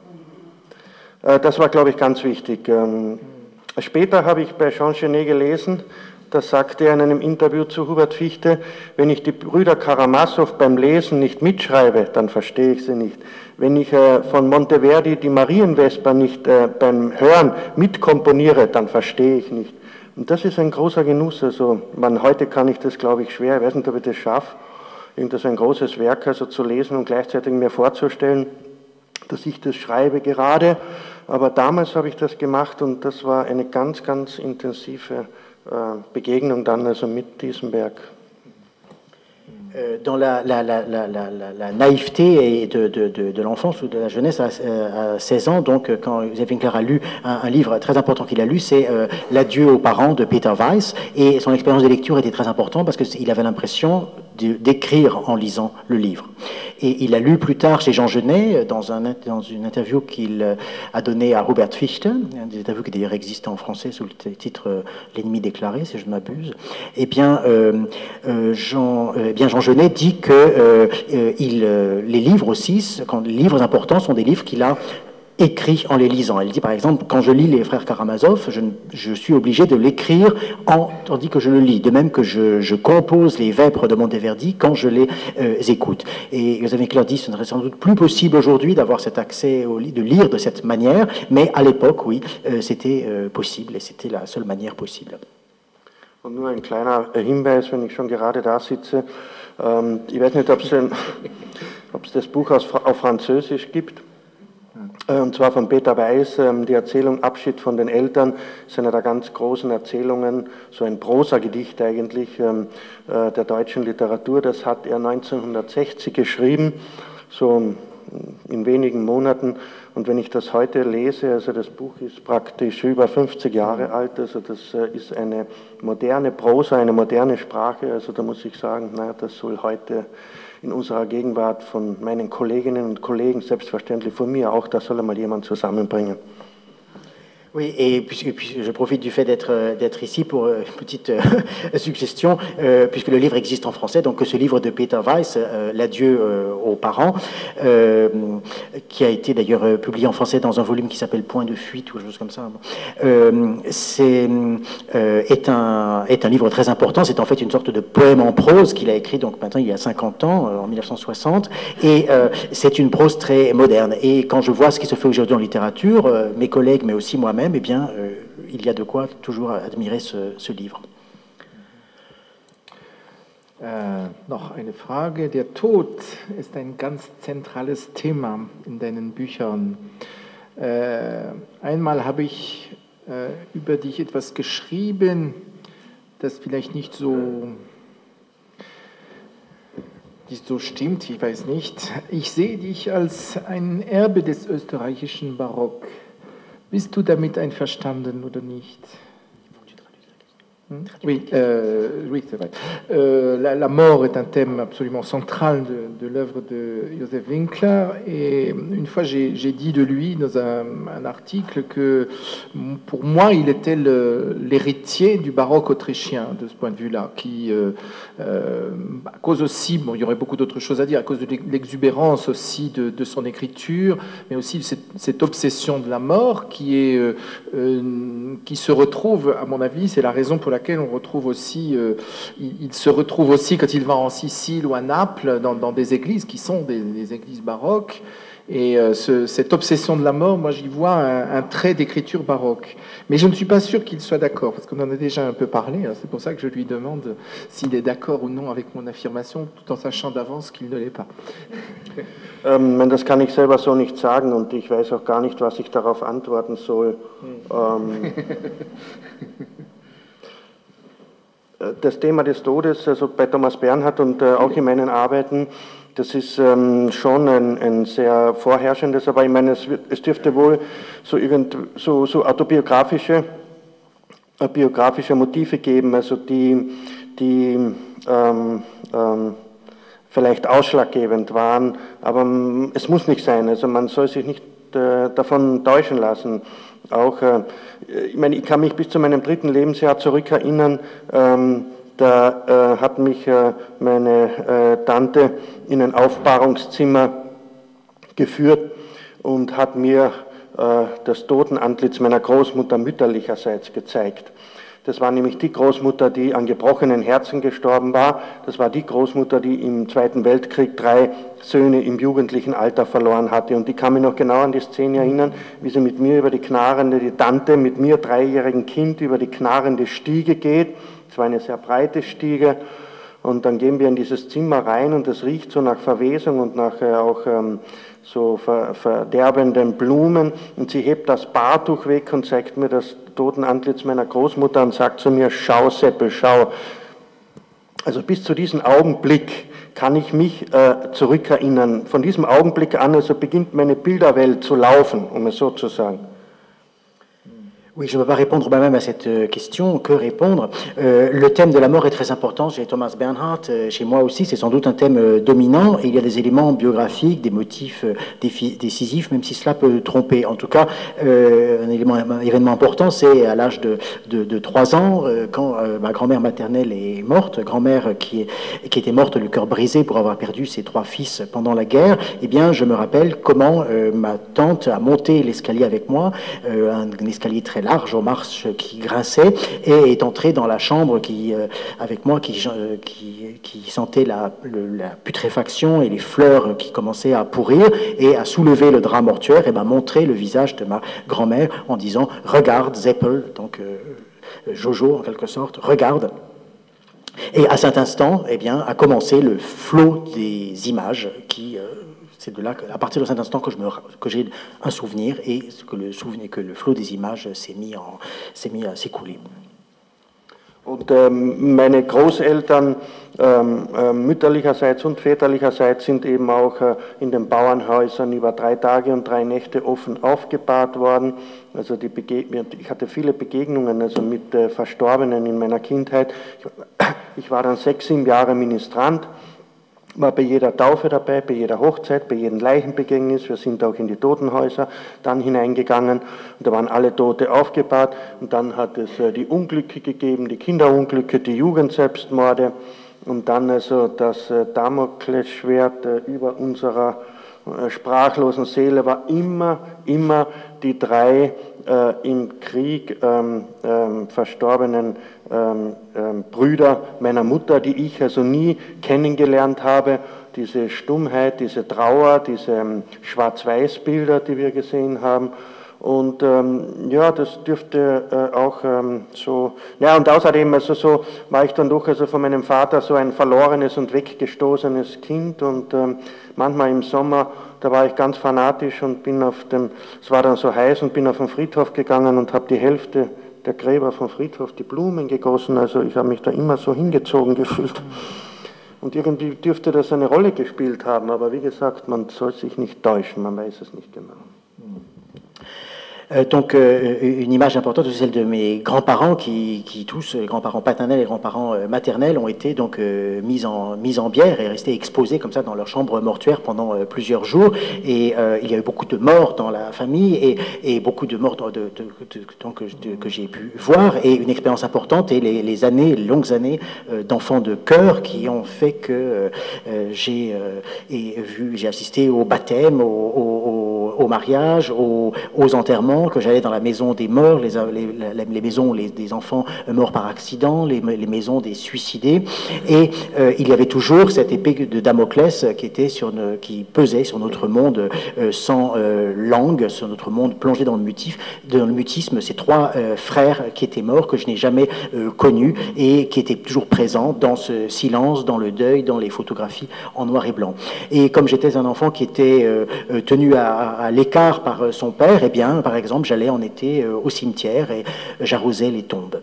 Das war, glaube ich, ganz wichtig. Später habe ich bei Jean Genet gelesen, da sagte er in einem Interview zu Hubert Fichte, wenn ich die Brüder Karamasow beim Lesen nicht mitschreibe, dann verstehe ich sie nicht. Wenn ich von Monteverdi die Marienvesper nicht beim Hören mitkomponiere, dann verstehe ich nicht. Und das ist ein großer Genuss. Also, man, heute kann ich das, glaube ich, schwer. Ich weiß nicht, ob ich das schaffe, irgendwas ein großes Werk also zu lesen und gleichzeitig mir vorzustellen, dass ich das schreibe gerade. Aber damals habe ich das gemacht und das war eine ganz, ganz intensive äh, Begegnung dann also mit diesem Werk. Dans la, la, la, la, la, la naïveté de, de, de, de l'enfance ou de la jeunesse à, à seize ans, donc quand Joseph Winkler a lu un, un livre très important qu'il a lu, c'est euh, L'adieu aux parents de Peter Weiss, et son expérience de lecture était très importante parce qu'il avait l'impression d'écrire en lisant le livre. Et il a lu plus tard chez Jean Genet, dans, un, dans une interview qu'il a donnée à Hubert Fichte, un des interviews qui d'ailleurs existe en français sous le titre L'ennemi déclaré, si je ne m'abuse, et bien, euh, euh, Jean, euh, bien Jean Genet dit que euh, il, euh, les livres aussi, quand les livres importants sont des livres qu'il a écrits en les lisant. Elle dit par exemple, quand je lis les frères Karamazov, je, je suis obligé de l'écrire en, tandis que je le lis, de même que je, je compose les vêpres de Monteverdi quand je les euh, écoute. Et Joseph Winkler dit, ce ne serait sans doute plus possible aujourd'hui d'avoir cet accès au lit, de lire de cette manière, mais à l'époque, oui, euh, c'était euh, possible et c'était la seule manière possible. Und nur ein kleiner Hinweis, wenn ich schon gerade da sitze. Ähm, ich weiß nicht, ob es das Buch aus, auf Französisch gibt. Und zwar von Peter Weiss, die Erzählung Abschied von den Eltern, ist eine der ganz großen Erzählungen, so ein Prosagedicht eigentlich der deutschen Literatur. Das hat er neunzehnhundertsechzig geschrieben, so in wenigen Monaten. Und wenn ich das heute lese, also das Buch ist praktisch über fünfzig Jahre alt, also das ist eine moderne Prosa, eine moderne Sprache, also da muss ich sagen, naja, das soll heute in unserer Gegenwart von meinen Kolleginnen und Kollegen, selbstverständlich von mir auch, da soll einmal jemand zusammenbringen. Oui, et puisque, puisque je profite du fait d'être d'être ici pour une petite euh, suggestion, euh, puisque le livre existe en français, donc ce livre de Peter Weiss, euh, L'adieu euh, aux parents, euh, qui a été d'ailleurs euh, publié en français dans un volume qui s'appelle Point de fuite ou quelque chose comme ça. Euh, c'est euh, est un est un livre très important. C'est en fait une sorte de poème en prose qu'il a écrit donc maintenant il y a cinquante ans, euh, en mille neuf cent soixante, et euh, c'est une prose très moderne. Et quand je vois ce qui se fait aujourd'hui en littérature, euh, mes collègues, mais aussi moi-même, eh bien, euh, il y a de quoi toujours admirer ce, ce livre. Äh, noch eine Frage. Der Tod ist ein ganz zentrales Thema in deinen Büchern. Äh, einmal habe ich äh, über dich etwas geschrieben, das vielleicht nicht so, nicht so stimmt, ich weiß nicht. Ich sehe dich als ein Erbe des österreichischen Barock. Bist du damit einverstanden oder nicht? Oui, euh, oui c'est vrai. Euh, la, la mort est un thème absolument central de, de l'œuvre de Joseph Winkler. Et une fois, j'ai dit de lui dans un, un article que pour moi, il était l'héritier du baroque autrichien de ce point de vue-là, qui, euh, euh, à cause aussi, bon, il y aurait beaucoup d'autres choses à dire, à cause de l'exubérance aussi de, de son écriture, mais aussi cette, cette obsession de la mort qui est, euh, euh, qui se retrouve, à mon avis, c'est la raison pour laquelle on retrouve aussi, euh, il, il se retrouve aussi quand il va en Sicile ou à Naples, dans, dans des églises qui sont des, des églises baroques. Et euh, ce, cette obsession de la mort, moi j'y vois un, un trait d'écriture baroque. Mais je ne suis pas sûr qu'il soit d'accord, parce qu'on en a déjà un peu parlé. Hein, c'est pour ça que je lui demande s'il est d'accord ou non avec mon affirmation, tout en sachant d'avance qu'il ne l'est pas. Ähm, das kann ich selber so nicht sagen und ich weiß auch gar nicht, was ich darauf antworten soll. Ähm, Das Thema des Todes, also bei Thomas Bernhard und äh, auch in meinen Arbeiten, das ist ähm, schon ein, ein sehr vorherrschendes, aber ich meine, es, wird, es dürfte wohl so, irgend, so, so autobiografische äh, biografische Motive geben, also die, die ähm, ähm, vielleicht ausschlaggebend waren, aber ähm, es muss nicht sein, also man soll sich nicht äh, davon täuschen lassen. Auch, äh, ich meine, ich kann mich bis zu meinem dritten Lebensjahr zurückerinnern, ähm, da äh, hat mich äh, meine äh, Tante in ein Aufbahrungszimmer geführt und hat mir äh, das Totenantlitz meiner Großmutter mütterlicherseits gezeigt. Das war nämlich die Großmutter, die an gebrochenen Herzen gestorben war. Das war die Großmutter, die im Zweiten Weltkrieg drei Söhne im jugendlichen Alter verloren hatte. Und die kann mich noch genau an die Szene erinnern, wie sie mit mir über die knarrende, die Tante mit mir, dreijährigen Kind, über die knarrende Stiege geht. Es war eine sehr breite Stiege. Und dann gehen wir in dieses Zimmer rein und es riecht so nach Verwesung und nach äh, auch ähm, so ver verderbenden Blumen. Und sie hebt das Bahrtuch weg und zeigt mir das Totenantlitz meiner Großmutter und sagt zu mir, schau Seppel, schau. Also bis zu diesem Augenblick kann ich mich äh, zurückerinnern. Von diesem Augenblick an also beginnt meine Bilderwelt zu laufen, um es so zu sagen. Oui, je ne peux pas répondre moi-même à cette question. Que répondre? euh, Le thème de la mort est très important chez Thomas Bernhard, euh, chez moi aussi, c'est sans doute un thème euh, dominant. Et il y a des éléments biographiques, des motifs euh, décisifs, même si cela peut tromper. En tout cas, euh, un, élément, un événement important, c'est à l'âge de, de, de trois ans, euh, quand euh, ma grand-mère maternelle est morte, grand-mère qui, qui était morte le cœur brisé pour avoir perdu ses trois fils pendant la guerre. Eh bien, je me rappelle comment euh, ma tante a monté l'escalier avec moi, euh, un, un escalier très large aux marches qui grinçaient, et est entrée dans la chambre qui, euh, avec moi qui, euh, qui, qui sentait la, le, la putréfaction et les fleurs qui commençaient à pourrir, et a soulevé le drap mortuaire et m'a montré le visage de ma grand-mère en disant « Regarde, Seppel », donc euh, Jojo en quelque sorte, « Regarde ». Et à cet instant, eh bien, a commencé le flot des images qui... Euh, C'est de là, que, à partir de cet instant, que, je me, que j'ai un souvenir et que le, souvenir, que le flot des images s'est mis, en, s'est mis à s'écouler. Und ähm, meine Großeltern ähm, äh, mütterlicherseits und väterlicherseits sind eben auch äh, in den Bauernhäusern über drei Tage und drei Nächte offen aufgebahrt worden. Also die ich hatte viele Begegnungen also mit äh, Verstorbenen in meiner Kindheit. Ich, ich war dann sechs, sieben Jahre Ministrant, war bei jeder Taufe dabei, bei jeder Hochzeit, bei jedem Leichenbegängnis. Wir sind auch in die Totenhäuser dann hineingegangen und da waren alle Tote aufgebahrt. Und dann hat es äh, die Unglücke gegeben, die Kinderunglücke, die Jugendselbstmorde und dann also das äh, Damoklesschwert äh, über unserer äh, sprachlosen Seele war immer, immer die drei äh, im Krieg ähm, ähm, verstorbenen ähm, ähm, Brüder meiner Mutter, die ich also nie kennengelernt habe. Diese Stummheit, diese Trauer, diese ähm, Schwarz-Weiß-Bilder, die wir gesehen haben. Und ähm, ja, das dürfte äh, auch ähm, so, ja und außerdem also so war ich dann doch also von meinem Vater so ein verlorenes und weggestoßenes Kind und ähm, manchmal im Sommer, da war ich ganz fanatisch und bin auf dem, es war dann so heiß und bin auf den Friedhof gegangen und habe die Hälfte der Gräber vom Friedhof die Blumen gegossen, also ich habe mich da immer so hingezogen gefühlt. Und irgendwie dürfte das eine Rolle gespielt haben, aber wie gesagt, man soll sich nicht täuschen, man weiß es nicht genau. Euh, donc euh, une image importante, c'est celle de mes grands-parents qui, qui tous, les grands-parents paternels et grands-parents euh, maternels, ont été donc euh, mis en mis en bière et restés exposés comme ça dans leur chambre mortuaire pendant euh, plusieurs jours. Et euh, il y a eu beaucoup de morts dans la famille et, et beaucoup de morts de, de, de, de, de, que, de, que j'ai pu voir et une expérience importante et les, les années, les longues années euh, d'enfants de cœur qui ont fait que euh, j'ai euh, vu, j'ai assisté au baptême, au, au, au mariage, au, aux enterrements, que j'allais dans la maison des morts, les, les, les maisons les, des enfants morts par accident, les, les maisons des suicidés, et euh, il y avait toujours cette épée de Damoclès qui était sur ne, qui pesait sur notre monde euh, sans euh, langue, sur notre monde plongé dans le mutisme, dans le mutisme, ces trois euh, frères qui étaient morts que je n'ai jamais euh, connus et qui étaient toujours présents dans ce silence, dans le deuil, dans les photographies en noir et blanc. Et comme j'étais un enfant qui était euh, tenu à, à l'écart par son père, eh bien, par exemple, j'allais en été euh, au cimetière et j'arrosais les tombes.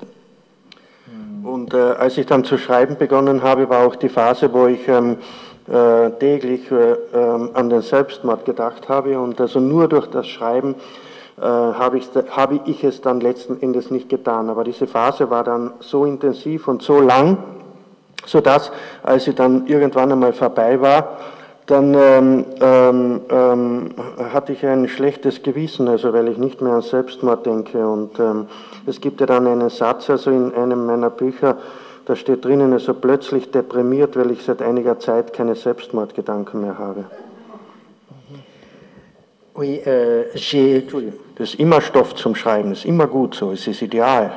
Und äh, als ich dann zu schreiben begonnen habe, war auch die Phase, wo ich ähm, äh, täglich äh, äh, an den Selbstmord gedacht habe und also nur durch das Schreiben äh, habe ich, habe ich es dann letzten Endes nicht getan. Aber diese Phase war dann so intensiv und so lang, sodass, als sie dann irgendwann einmal vorbei war, dann ähm, ähm, ähm, hatte ich ein schlechtes Gewissen, also weil ich nicht mehr an Selbstmord denke. Und ähm, es gibt ja dann einen Satz, also in einem meiner Bücher, da steht drinnen, also plötzlich deprimiert, weil ich seit einiger Zeit keine Selbstmordgedanken mehr habe. Oui, euh, j'ai... Das ist immer Stoff zum Schreiben, das ist immer gut so, es ist ideal.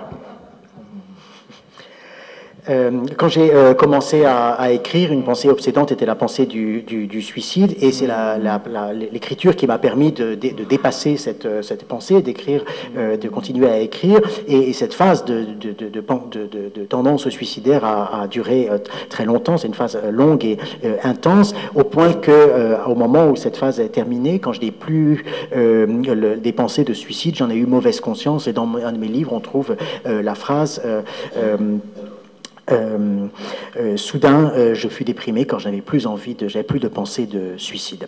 Euh, quand j'ai euh, commencé à, à écrire, une pensée obsédante était la pensée du, du, du suicide, et c'est la, la, la, l'écriture qui m'a permis de, de, de dépasser cette, cette pensée, d'écrire, euh, de continuer à écrire, et, et cette phase de, de, de, de, de, de tendance suicidaire a, a duré euh, très longtemps. C'est une phase longue et euh, intense, au point que, euh, au moment où cette phase est terminée, quand je n'ai plus euh, le, des pensées de suicide, j'en ai eu mauvaise conscience, et dans un de mes livres, on trouve euh, la phrase euh, euh, Euh, euh, soudain, euh, je fus déprimé quand je n'avais plus envie de, j'avais plus de pensée de suicide.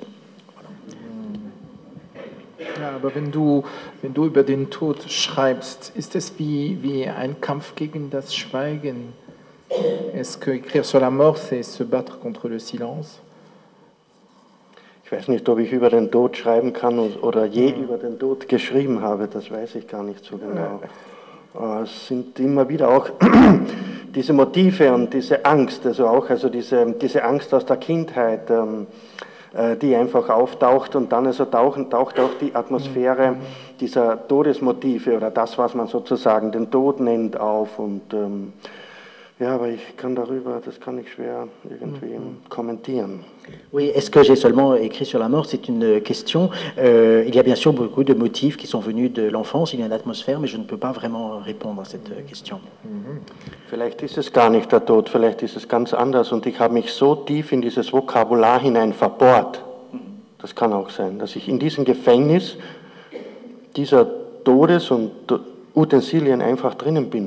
Ja, aber wenn du, wenn du über den Tod schreibst, ist es wie, wie ein Kampf gegen das Schweigen? Est-ce que écrire sur la mort, c'est se battre contre le silence? Ich weiß nicht, ob ich über den Tod schreiben kann oder je über den Tod geschrieben habe, das weiß ich gar nicht so genau. Es sind immer wieder auch diese Motive und diese Angst, also auch also diese, diese Angst aus der Kindheit, ähm, äh, die einfach auftaucht und dann also tauchen, taucht auch die Atmosphäre dieser Todesmotive oder das, was man sozusagen den Tod nennt, auf und ähm, ja, aber ich kann darüber, das kann ich schwer irgendwie mm-hmm. kommentieren. Oui, est-ce que j'ai seulement écrit sur la mort? C'est une question. Euh, il y a bien sûr beaucoup de motifs qui sont venus de l'enfance, il y a une atmosphère, mais je ne peux pas vraiment répondre à cette question. Vielleicht ist es gar nicht der Tod, vielleicht ist es ganz anders und ich habe mich so tief in dieses Vokabular hinein verbohrt. Das kann auch sein, dass ich in diesem Gefängnis dieser Todes- und Utensilien einfach drinnen bin.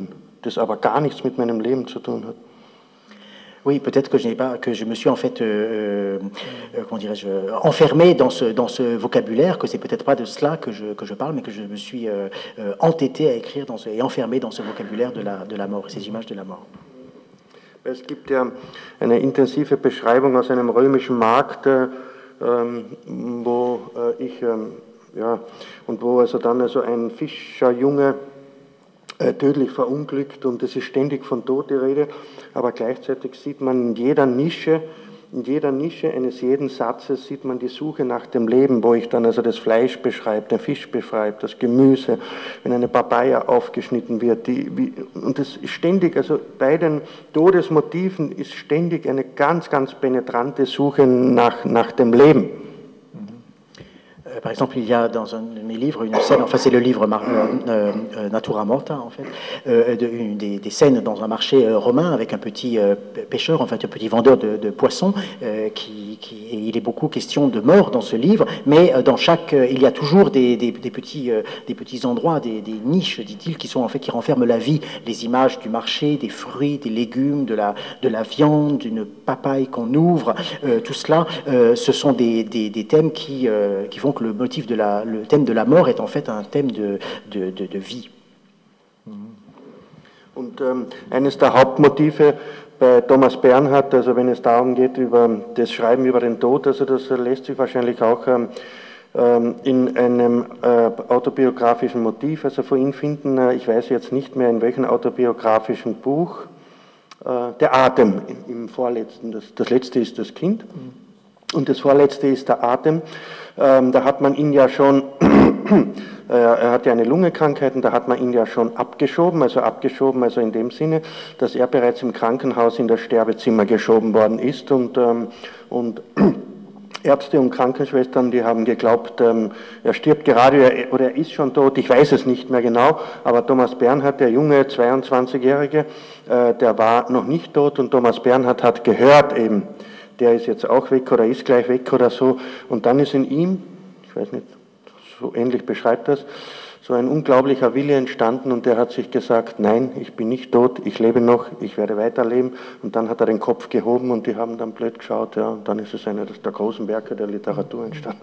das aber gar nichts mit meinem Leben zu tun hat. Oui, peut-être que je n'ai pas, que je me suis en fait, euh, euh, comment dirais-je, enfermé dans ce dans ce vocabulaire, que c'est peut-être pas de cela que je que je parle, mais que je me suis euh, euh, entêté à écrire dans ce, et enfermé dans ce vocabulaire de la de la mort, ces images de la mort. Es gibt ja eine intensive Beschreibung aus einem römischen Markt, äh, wo äh, ich äh, ja und wo also dann also ein Fischerjunge äh, tödlich verunglückt und es ist ständig von Tod die Rede, aber gleichzeitig sieht man in jeder Nische, in jeder Nische eines jeden Satzes sieht man die Suche nach dem Leben, wo ich dann also das Fleisch beschreibe, den Fisch beschreibe, das Gemüse, wenn eine Papaya aufgeschnitten wird, die, wie, und das ist ständig, also bei den Todesmotiven ist ständig eine ganz, ganz penetrante Suche nach, nach dem Leben. Par exemple, il y a dans un de mes livres une scène, enfin c'est le livre euh, euh, Natura Morta en fait, euh, de, une, des, des scènes dans un marché euh, romain avec un petit euh, pêcheur, en fait un petit vendeur de, de poissons, euh, qui, qui, et il est beaucoup question de mort dans ce livre, mais euh, dans chaque, euh, il y a toujours des, des, des, petits, euh, des petits endroits, des, des niches, dit-il, qui sont en fait qui renferment la vie, les images du marché, des fruits, des légumes, de la, de la viande, d'une papaye qu'on ouvre, euh, tout cela, euh, ce sont des, des, des thèmes qui, euh, qui font que le motif de la, le thème de la mort est en fait un thème de, de, de, de vie. Und ähm, eines der Hauptmotive bei Thomas Bernhard, also wenn es darum geht, über das Schreiben über den Tod, also das lässt sich wahrscheinlich auch ähm, in einem äh, autobiografischen Motiv, also von ihm finden, äh, ich weiß jetzt nicht mehr in welchem autobiografischen Buch, äh, der Atem im vorletzten, das, das letzte ist das Kind und das vorletzte ist der Atem. Ähm, da hat man ihn ja schon, äh, er hat ja eine Lungenkrankheit und da hat man ihn ja schon abgeschoben, also abgeschoben, also in dem Sinne, dass er bereits im Krankenhaus in das Sterbezimmer geschoben worden ist und, ähm, und Ärzte und Krankenschwestern, die haben geglaubt, ähm, er stirbt gerade oder er ist schon tot, ich weiß es nicht mehr genau, aber Thomas Bernhard, der junge zweiundzwanzigjährige, äh, der war noch nicht tot und Thomas Bernhard hat gehört eben, der ist jetzt auch weg oder ist gleich weg oder so. Und dann ist in ihm, ich weiß nicht, so ähnlich beschreibt das, so ein unglaublicher Wille entstanden und der hat sich gesagt, nein, ich bin nicht tot, ich lebe noch, ich werde weiterleben. Und dann hat er den Kopf gehoben und die haben dann blöd geschaut, ja, und dann ist es einer der großen Werke der Literatur entstanden.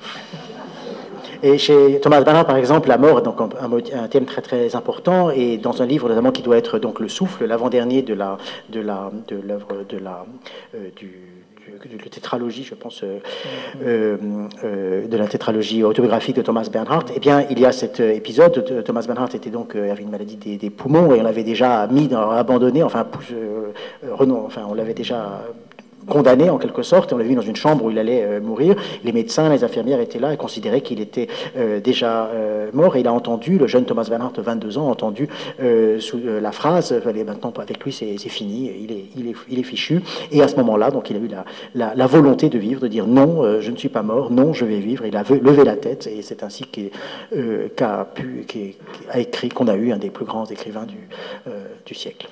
Et chez Thomas Bernhard, par exemple, la mort est donc un, un thème très très important, et dans un livre notamment qui doit être donc le souffle, l'avant-dernier de la de la de l'œuvre de la euh, du de tétralogie, je pense, euh, euh, euh, de la tétralogie autobiographique de Thomas Bernhard, eh bien, il y a cet épisode. Thomas Bernhard était donc, euh, avait une maladie des, des poumons et on l'avait déjà mis, dans, abandonné, enfin, euh, renon, enfin, on l'avait déjà condamné en quelque sorte, et on l'a vu dans une chambre où il allait euh, mourir. Les médecins, les infirmières étaient là et considéraient qu'il était euh, déjà euh, mort, et il a entendu, le jeune Thomas Bernhard de vingt-deux ans, a entendu euh, sous, euh, la phrase, allez, maintenant avec lui c'est fini, il est, il, est, il est fichu, et à ce moment-là, donc il a eu la, la, la volonté de vivre, de dire non, euh, je ne suis pas mort, non, je vais vivre, il a levé la tête, et c'est ainsi qu'a euh, qu'a pu, qu'a écrit, qu'on a eu un des plus grands écrivains du, euh, du siècle.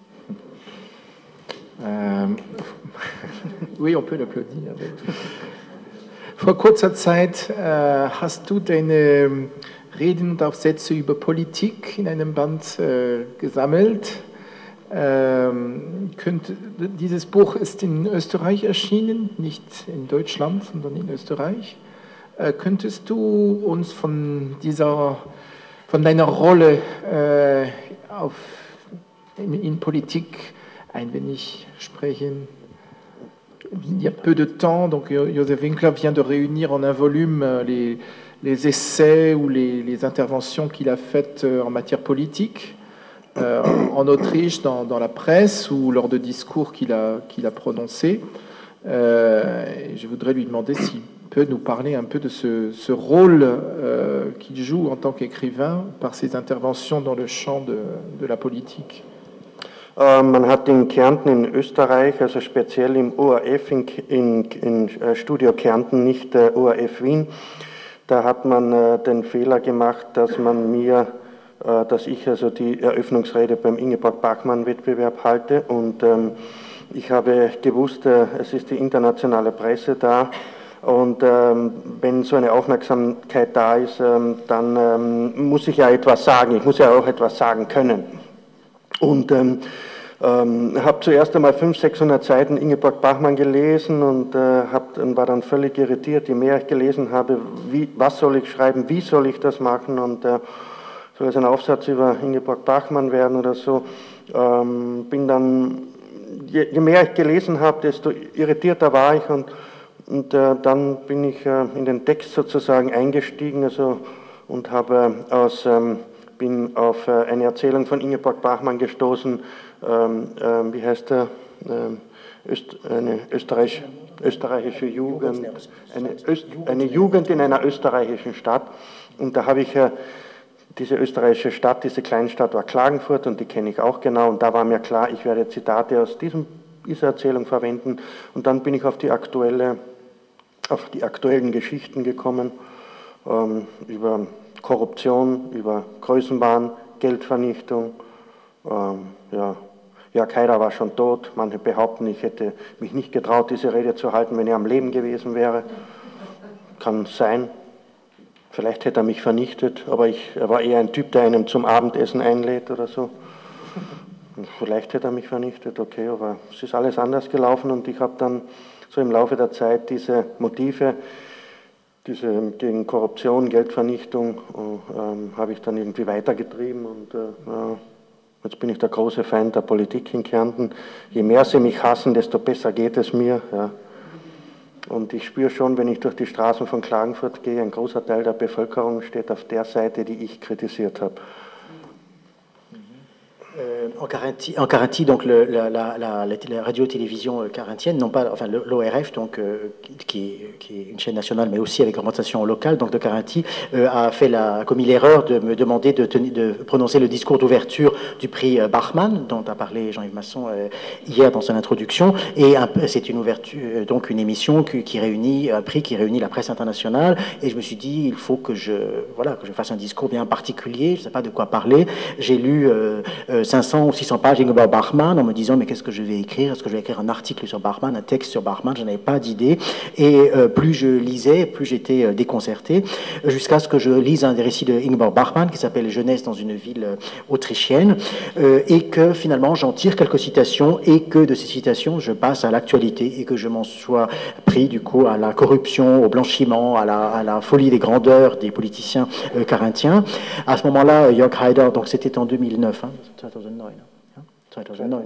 Ähm, oui, on peut l'applaudir. Vor kurzer Zeit äh, hast du deine Reden und Aufsätze über Politik in einem Band äh, gesammelt. Ähm, könnt, dieses Buch ist in Österreich erschienen, nicht in Deutschland, sondern in Österreich. Äh, könntest du uns von dieser, von deiner Rolle äh, auf, in, in Politik ein wenig sprechen? Il y a peu de temps, donc Josef Winkler vient de réunir en un volume les, les essais ou les, les interventions qu'il a faites en matière politique, euh, en Autriche, dans, dans la presse ou lors de discours qu'il a, qu'il a prononcés. Euh, je voudrais lui demander s'il peut nous parler un peu de ce, ce rôle euh, qu'il joue en tant qu'écrivain par ses interventions dans le champ de, de la politique. Man hat in Kärnten in Österreich, also speziell im O R F, in, in, in Studio Kärnten, nicht der O R F Wien, da hat man äh, den Fehler gemacht, dass man mir, äh, dass ich also die Eröffnungsrede beim Ingeborg-Bachmann-Wettbewerb halte und ähm, ich habe gewusst, äh, es ist die internationale Presse da und ähm, wenn so eine Aufmerksamkeit da ist, ähm, dann ähm, muss ich ja etwas sagen, ich muss ja auch etwas sagen können. Und ähm, ähm, habe zuerst einmal fünfhundert, sechshundert Seiten Ingeborg Bachmann gelesen und äh, hab, und war dann völlig irritiert. Je mehr ich gelesen habe, wie, was soll ich schreiben, wie soll ich das machen und äh, soll es ein Aufsatz über Ingeborg Bachmann werden oder so. Ähm, bin dann, je, je mehr ich gelesen habe, desto irritierter war ich und, und äh, dann bin ich äh, in den Text sozusagen eingestiegen also, und habe aus, ähm, bin auf äh, eine Erzählung von Ingeborg Bachmann gestoßen, ähm, ähm, wie heißt der, ähm, Öst, eine Österreich, österreichische Jugend, eine, Öst, eine Jugend in einer österreichischen Stadt und da habe ich äh, diese österreichische Stadt, diese Kleinstadt war Klagenfurt und die kenne ich auch genau und da war mir klar, ich werde Zitate aus diesem, dieser Erzählung verwenden und dann bin ich auf die, aktuelle, auf die aktuellen Geschichten gekommen, ähm, über Korruption, über Größenwahn, Geldvernichtung, ähm, ja, Jörg Haider war schon tot, manche behaupten, ich hätte mich nicht getraut, diese Rede zu halten, wenn er am Leben gewesen wäre, kann sein. Vielleicht hätte er mich vernichtet, aber ich, er war eher ein Typ, der einem zum Abendessen einlädt oder so. Vielleicht hätte er mich vernichtet, okay, aber es ist alles anders gelaufen und ich habe dann so im Laufe der Zeit diese Motive, diese gegen Korruption, Geldvernichtung, äh, habe ich dann irgendwie weitergetrieben und äh, jetzt bin ich der große Feind der Politik in Kärnten. Je mehr sie mich hassen, desto besser geht es mir. Ja. Und ich spüre schon, wenn ich durch die Straßen von Klagenfurt gehe, ein großer Teil der Bevölkerung steht auf der Seite, die ich kritisiert habe. Euh, en Carinthie, en Carinthie, donc le, la, la, la, la radio-télévision carinthienne, non pas, enfin l'O R F, donc euh, qui, qui est une chaîne nationale, mais aussi avec représentation locale, donc de Carinthie, euh, a fait la, commis l'erreur de me demander de, tenir, de prononcer le discours d'ouverture du prix Bachmann, dont a parlé Jean-Yves Masson euh, hier dans son introduction, et c'est une ouverture, donc une émission qui, qui réunit un prix qui réunit la presse internationale, et je me suis dit il faut que je, voilà, que je fasse un discours bien particulier, je ne sais pas de quoi parler. J'ai lu euh, euh, cinq cents ou six cents pages d'Ingeborg Bachmann en me disant mais qu'est-ce que je vais écrire, est-ce que je vais écrire un article sur Bachmann, un texte sur Bachmann, je n'avais pas d'idée et euh, plus je lisais, plus j'étais euh, déconcerté jusqu'à ce que je lise un des récits de Ingeborg Bachmann qui s'appelle Jeunesse dans une ville euh, autrichienne euh, et que finalement j'en tire quelques citations et que de ces citations je passe à l'actualité et que je m'en sois pris du coup à la corruption, au blanchiment, à la, à la folie des grandeurs des politiciens euh, carinthiens. À ce moment-là, Jörg Haider, donc c'était en deux mille neuf, hein, deux mille neuf, deux mille neuf.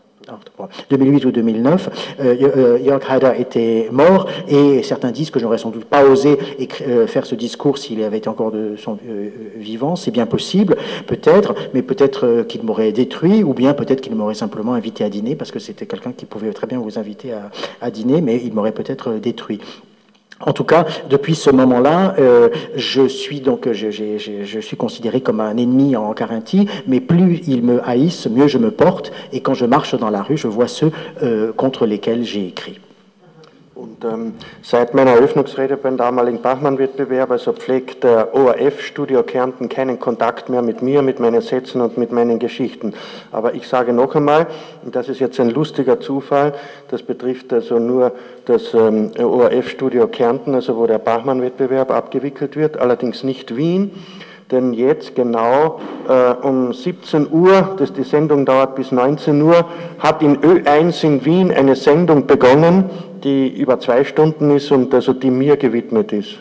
deux mille huit ou deux mille neuf, euh, Jörg Haider était mort et certains disent que je n'aurais sans doute pas osé euh, faire ce discours s'il avait été encore de son, euh, vivant. C'est bien possible, peut-être, mais peut-être euh, qu'il m'aurait détruit ou bien peut-être qu'il m'aurait simplement invité à dîner parce que c'était quelqu'un qui pouvait très bien vous inviter à, à dîner, mais il m'aurait peut-être détruit. En tout cas, depuis ce moment-là, euh, je suis donc, je, je, je, je suis considéré comme un ennemi en Carinthie, mais plus ils me haïssent, mieux je me porte, et quand je marche dans la rue, je vois ceux euh, contre lesquels j'ai écrit. Und ähm, seit meiner Eröffnungsrede beim damaligen Bachmann-Wettbewerb, also pflegt der O R F Studio Kärnten keinen Kontakt mehr mit mir, mit meinen Sätzen und mit meinen Geschichten. Aber ich sage noch einmal, und das ist jetzt ein lustiger Zufall, das betrifft also nur das ähm, O R F Studio Kärnten, also wo der Bachmann-Wettbewerb abgewickelt wird, allerdings nicht Wien. Denn jetzt genau äh, um siebzehn Uhr, das, die Sendung dauert bis neunzehn Uhr, hat in Ö eins in Wien eine Sendung begonnen, die über zwei Stunden ist und also die mir gewidmet ist.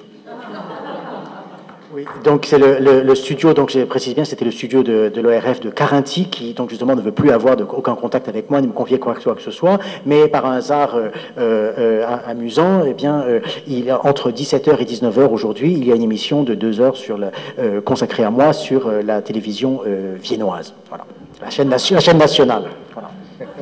Oui, donc c'est le, le, le studio, donc je précise bien, c'était le studio de, de l'O R F de Carinthie qui donc justement ne veut plus avoir de, aucun contact avec moi, ni me confier quoi que ce soit, mais par un hasard euh, euh, amusant, eh bien, euh, il, entre dix-sept heures et dix-neuf heures aujourd'hui, il y a une émission de deux heures sur le, euh, consacrée à moi sur euh, la télévision euh, viennoise, voilà, la chaîne, la chaîne nationale. Voilà.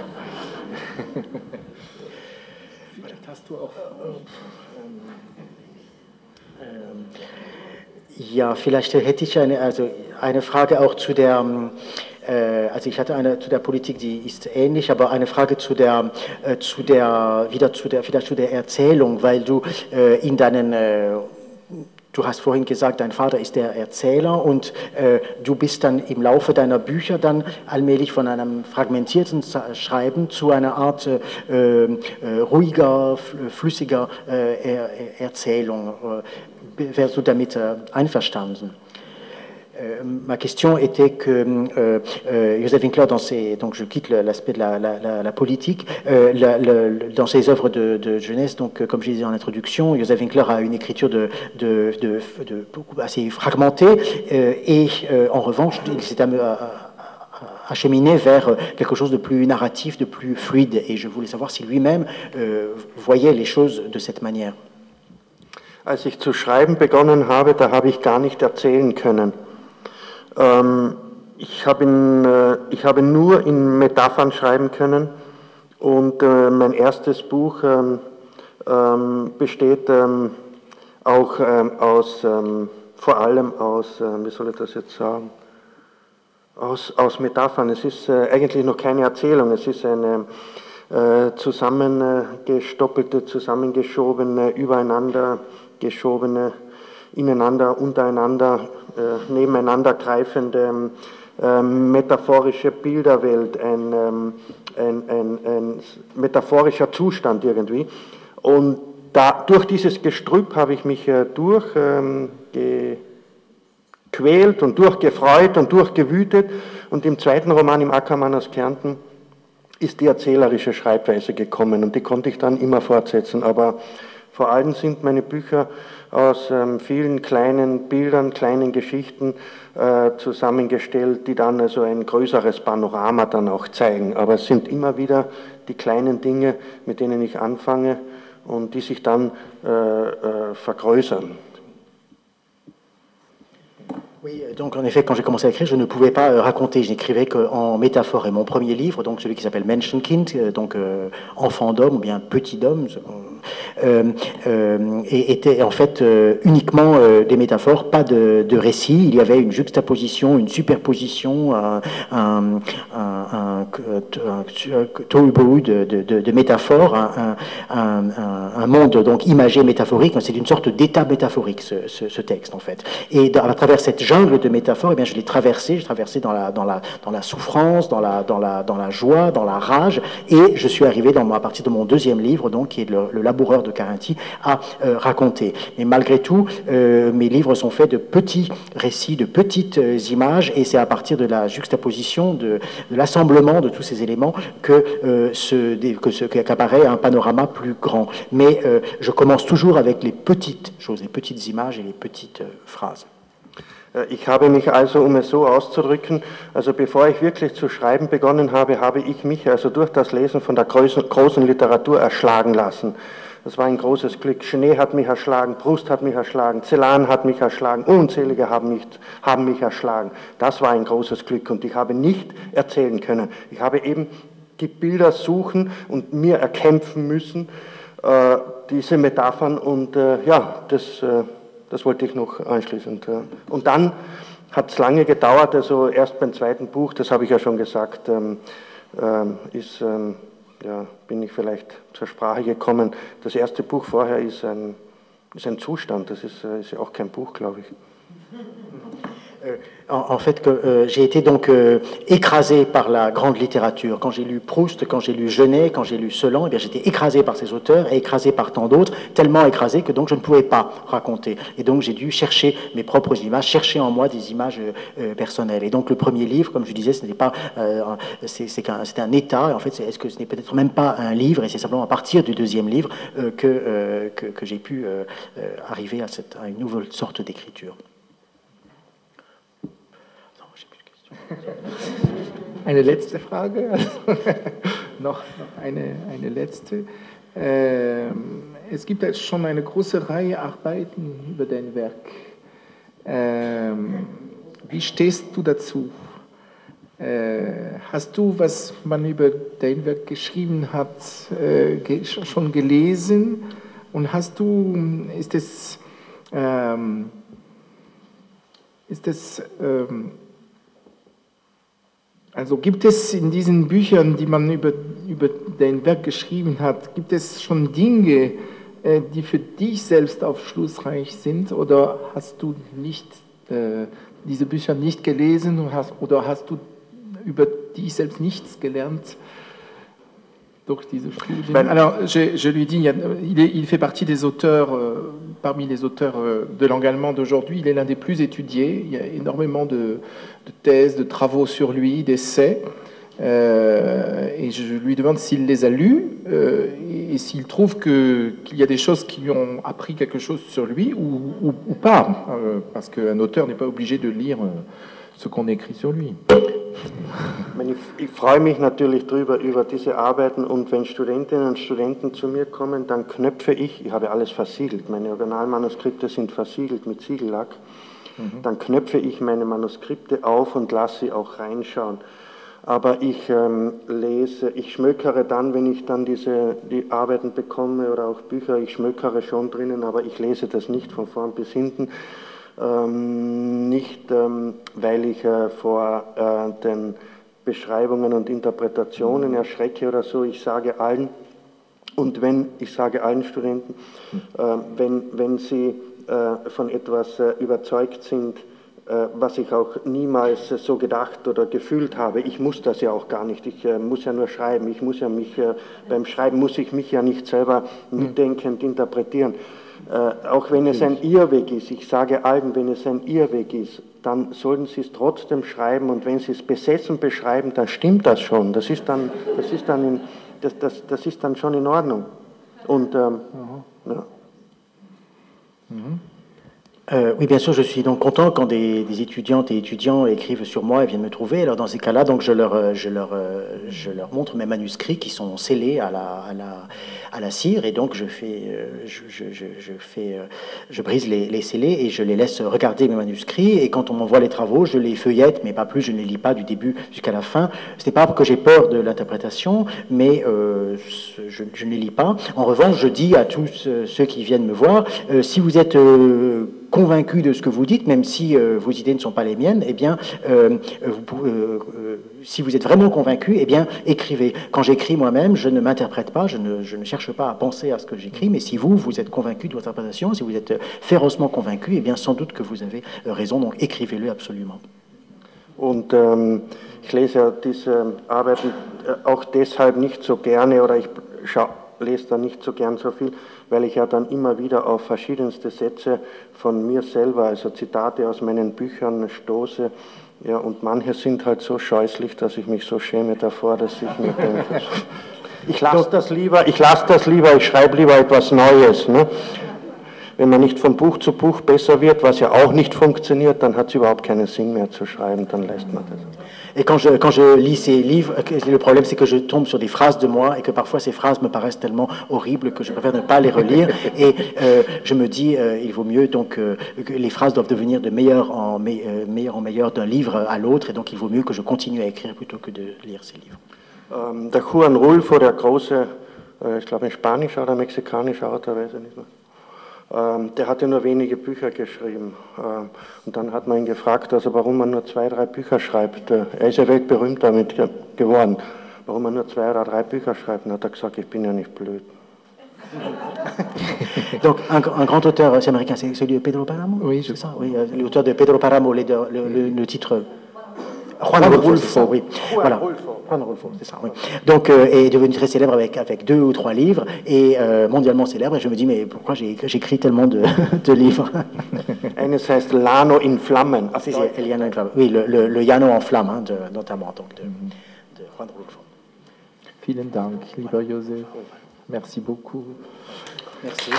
Ja, vielleicht hätte ich eine, also eine Frage auch zu der, äh, also ich hatte eine zu der Politik, die ist ähnlich, aber eine Frage zu der, äh, zu der, wieder zu der, wieder zu der Erzählung, weil du äh, in deinen, äh, du hast vorhin gesagt, dein Vater ist der Erzähler und äh, du bist dann im Laufe deiner Bücher dann allmählich von einem fragmentierten Schreiben zu einer Art äh, äh, ruhiger, flüssiger äh, er Erzählung. Wärst du damit äh, einverstanden? Euh, ma question était que euh, euh, Joseph Winkler, dans ses, donc je quitte l'aspect de la, la, la, la politique, euh, la, la, dans ses œuvres de, de jeunesse, donc comme je disais en introduction, Joseph Winkler a une écriture de, de, de, de beaucoup assez fragmentée, euh, et euh, en revanche, il s'est acheminé vers quelque chose de plus narratif, de plus fluide, et je voulais savoir si lui-même euh, voyait les choses de cette manière. Als ich zu schreiben begonnen habe, da habe ich gar nicht erzählen können. Ähm, ich, habe in, äh, ich habe nur in Metaphern schreiben können und äh, mein erstes Buch ähm, ähm, besteht ähm, auch ähm, aus, ähm, vor allem aus, äh, wie soll ich das jetzt sagen, aus, aus Metaphern. Es ist äh, eigentlich noch keine Erzählung, es ist eine äh, zusammengestoppelte, zusammengeschobene, übereinander geschobene, ineinander, untereinander, äh, nebeneinander greifende äh, metaphorische Bilderwelt, ein, ähm, ein, ein, ein metaphorischer Zustand irgendwie. Und da, durch dieses Gestrüpp habe ich mich äh, durchgequält ähm, und durchgefreut und durchgewütet. Und im zweiten Roman, im Ackermann aus Kärnten, ist die erzählerische Schreibweise gekommen und die konnte ich dann immer fortsetzen. Aber vor allem sind meine Bücher aus ähm, vielen kleinen Bildern, kleinen Geschichten äh, zusammengestellt, die dann also ein größeres Panorama dann auch zeigen. Aber es sind immer wieder die kleinen Dinge, mit denen ich anfange und die sich dann äh, äh, vergrößern. Oui, donc en effet, quand j'ai commencé à écrire, je ne pouvais pas euh, raconter, je n'écrivais qu'en métaphore. Et mon premier livre, donc celui qui s'appelle Menschenkind, euh, donc euh, enfant d'homme ou bien petit d'homme, euh, euh, était en fait euh, uniquement euh, des métaphores, pas de, de récits. Il y avait une juxtaposition, une superposition, un, un, un, un, un tohu de, de, de, de métaphores, un, un, un, un monde donc imagé métaphorique. C'est une sorte d'état métaphorique, ce, ce, ce texte en fait. Et à travers cette jungle de métaphores, eh bien, je l'ai traversé, je traversé dans la, dans la, dans la souffrance, dans la, dans, la, dans la joie, dans la rage, et je suis arrivé dans, à partir de mon deuxième livre, donc, qui est le, le Laboureur de Carinthie, à euh, raconter. Mais malgré tout, euh, mes livres sont faits de petits récits, de petites euh, images, et c'est à partir de la juxtaposition, de, de l'assemblement de tous ces éléments que euh, ce, que ce, qu'apparaît un panorama plus grand. Mais euh, je commence toujours avec les petites choses, les petites images et les petites euh, phrases. Ich habe mich also, um es so auszudrücken, also bevor ich wirklich zu schreiben begonnen habe, habe ich mich also durch das Lesen von der großen, großen Literatur erschlagen lassen. Das war ein großes Glück. Schnee hat mich erschlagen, Proust hat mich erschlagen, Celan hat mich erschlagen, unzählige haben mich, haben mich erschlagen. Das war ein großes Glück und ich habe nicht erzählen können. Ich habe eben die Bilder suchen und mir erkämpfen müssen, äh, diese Metaphern und äh, ja, das... Äh, Das wollte ich noch anschließend. Und dann hat es lange gedauert, also erst beim zweiten Buch, das habe ich ja schon gesagt, ähm, ähm, ist, ähm, ja, bin ich vielleicht zur Sprache gekommen. Das erste Buch vorher ist ein, ist ein Zustand, das ist, ist ja auch kein Buch, glaube ich. En, en fait, que euh, j'ai été donc euh, écrasé par la grande littérature. Quand j'ai lu Proust, quand j'ai lu Genet, quand j'ai lu Celan, eh bien j'étais écrasé par ces auteurs et écrasé par tant d'autres, tellement écrasé que donc je ne pouvais pas raconter. Et donc j'ai dû chercher mes propres images, chercher en moi des images euh, personnelles. Et donc le premier livre, comme je disais, ce n'est pas, euh, c'est, c'est qu'un, c'est un état. Et en fait, c'est, est-ce que ce n'est peut-être même pas un livre, et c'est simplement à partir du deuxième livre euh, que, euh, que que j'ai pu euh, euh, arriver à, cette, à une nouvelle sorte d'écriture. Eine letzte Frage, noch, noch eine, eine letzte. Ähm, es gibt jetzt schon eine große Reihe Arbeiten über dein Werk. Ähm, wie stehst du dazu? Äh, hast du, was man über dein Werk geschrieben hat, äh, ge- schon gelesen? Und hast du, ist es, ähm, ist es, ähm, Also gibt es in diesen Büchern, die man über, über dein Werk geschrieben hat, gibt es schon Dinge, äh, die für dich selbst aufschlussreich sind, oder hast du nicht, äh, diese Bücher nicht gelesen und hast, oder hast du über dich selbst nichts gelernt? durch diese Studien. Alors, je, je lui dis, il, y a, il, est, il fait partie des auteurs, euh, parmi les auteurs euh, de langue allemande d'aujourd'hui, il est l'un des plus étudiés. Il y a énormément de, de thèses, de travaux sur lui, d'essais. Euh, et je lui demande s'il les a lus euh, et, et s'il trouve que, qu'il y a des choses qui lui ont appris quelque chose sur lui ou, ou, ou pas. Euh, parce qu'un auteur n'est pas obligé de lire euh, ce qu'on écrit sur lui. Ich, ich freue mich natürlich drüber, über diese Arbeiten, und wenn Studentinnen und Studenten zu mir kommen, dann knöpfe ich, ich habe alles versiegelt, meine Originalmanuskripte sind versiegelt mit Siegellack, mhm. dann knöpfe ich meine Manuskripte auf und lasse sie auch reinschauen. Aber ich ähm, lese, ich schmökere dann, wenn ich dann diese die Arbeiten bekomme oder auch Bücher, ich schmökere schon drinnen, aber ich lese das nicht von vorn bis hinten. Ähm, nicht, ähm, weil ich äh, vor äh, den Beschreibungen und Interpretationen erschrecke oder so. Ich sage allen, und wenn, ich sage allen Studenten, äh, wenn, wenn sie äh, von etwas äh, überzeugt sind, äh, was ich auch niemals äh, so gedacht oder gefühlt habe, ich muss das ja auch gar nicht, ich äh, muss ja nur schreiben, ich muss ja mich, äh, beim Schreiben muss ich mich ja nicht selber mitdenkend interpretieren. Äh, auch wenn es ein Irrweg ist, ich sage allen, wenn es ein Irrweg ist, dann sollten sie es trotzdem schreiben, und wenn sie es besessen beschreiben, dann stimmt das schon. Das ist dann, das ist dann, in, das, das, das ist dann schon in Ordnung. Und, ähm, mhm. ja. Mhm. Euh, oui, bien sûr, je suis donc content quand des, des étudiantes et étudiants écrivent sur moi et viennent me trouver. Alors dans ces cas-là, donc je leur, je leur, je leur montre mes manuscrits qui sont scellés à la, à la, à la cire, et donc je fais, je, je, je, je fais, je brise les, les scellés et je les laisse regarder mes manuscrits. Et quand on m'envoie les travaux, je les feuillette, mais pas plus. Je ne les lis pas du début jusqu'à la fin. Ce n'est pas que j'ai peur de l'interprétation, mais euh, je, je ne les lis pas. En revanche, je dis à tous ceux qui viennent me voir, euh, si vous êtes euh, convaincu de ce que vous dites, même si euh, vos idées ne sont pas les miennes, eh bien, euh, vous, euh, euh, si vous êtes vraiment convaincu, eh bien, écrivez. Quand j'écris moi-même, je ne m'interprète pas, je ne, je ne cherche pas à penser à ce que j'écris, mais si vous, vous êtes convaincu de votre interprétation, si vous êtes férocement convaincu, eh bien, sans doute que vous avez raison, donc écrivez-le absolument. Und ähm, ich lese diese Arbeiten auch deshalb nicht so gerne, oder ich schaue, lese da nicht so gern so viel, weil ich ja dann immer wieder auf verschiedenste Sätze von mir selber, also Zitate aus meinen Büchern stoße. Ja, und manche sind halt so scheußlich, dass ich mich so schäme davor, dass ich mir denke, ich lasse das lieber, ich lasse das lieber, ich schreibe lieber etwas Neues. Ne? Wenn man nicht von Buch zu Buch besser wird, was ja auch nicht funktioniert, dann hat es überhaupt keinen Sinn mehr zu schreiben, dann lässt man das. Et quand je, quand je lis ces livres, le problème c'est que je tombe sur des phrases de moi et que parfois ces phrases me paraissent tellement horribles que je préfère ne pas les relire. Et euh, je me dis, euh, il vaut mieux donc euh, que les phrases doivent devenir de meilleur en, me, euh, meilleur en meilleur d'un livre à l'autre, et donc il vaut mieux que je continue à écrire plutôt que de lire ces livres. Ähm, der Juan Rulfo, der große, äh, ich glaube ein spanischer oder mexikanischer Autor, weiß ich nicht mehr. Ähm, der hatte nur wenige Bücher geschrieben. Ähm, und dann hat man ihn gefragt, also warum man nur zwei, drei Bücher schreibt. Äh, er ist ja weltberühmt damit ge geworden. Warum man nur zwei oder drei Bücher schreibt. Und hat er gesagt, ich bin ja nicht blöd. Donc un, un grand auteur, c'est américain, c'est celui de Pedro Páramo? Oui, je ça. Oui, euh, l'auteur de Pedro Páramo, le, le, le, le titre... Juan Rulfo, oui. Voilà. Juan Rulfo, c'est ça, oui. Donc, euh, est devenu très célèbre avec, avec deux ou trois livres, et euh, mondialement célèbre, et je me dis, mais pourquoi j'écris tellement de, de livres? Eines heißt Llano in Flammen. Ah, si, si, El Llano en Flammes. Oui, le, le, le Llano en flammes, hein, de, notamment, donc, de, de Juan Rulfo. Vielen Dank, lieber Josef. Merci beaucoup. Merci.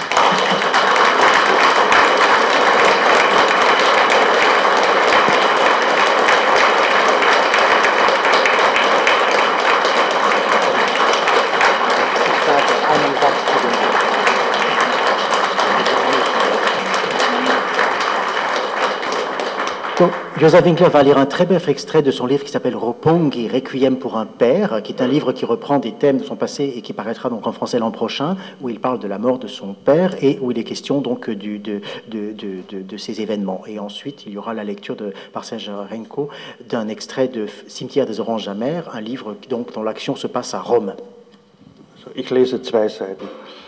Donc, Joseph Winkler va lire un très bref extrait de son livre qui s'appelle Roppongi, Requiem pour un père, qui est un livre qui reprend des thèmes de son passé et qui paraîtra donc en français l'an prochain, où il parle de la mort de son père et où il est question donc du, de, de, de, de, de ces événements. Et ensuite, il y aura la lecture de, par Serge Renko d'un extrait de Cimetière des Oranges amères, un livre donc dont l'action se passe à Rome. Ich lese zwei Seiten.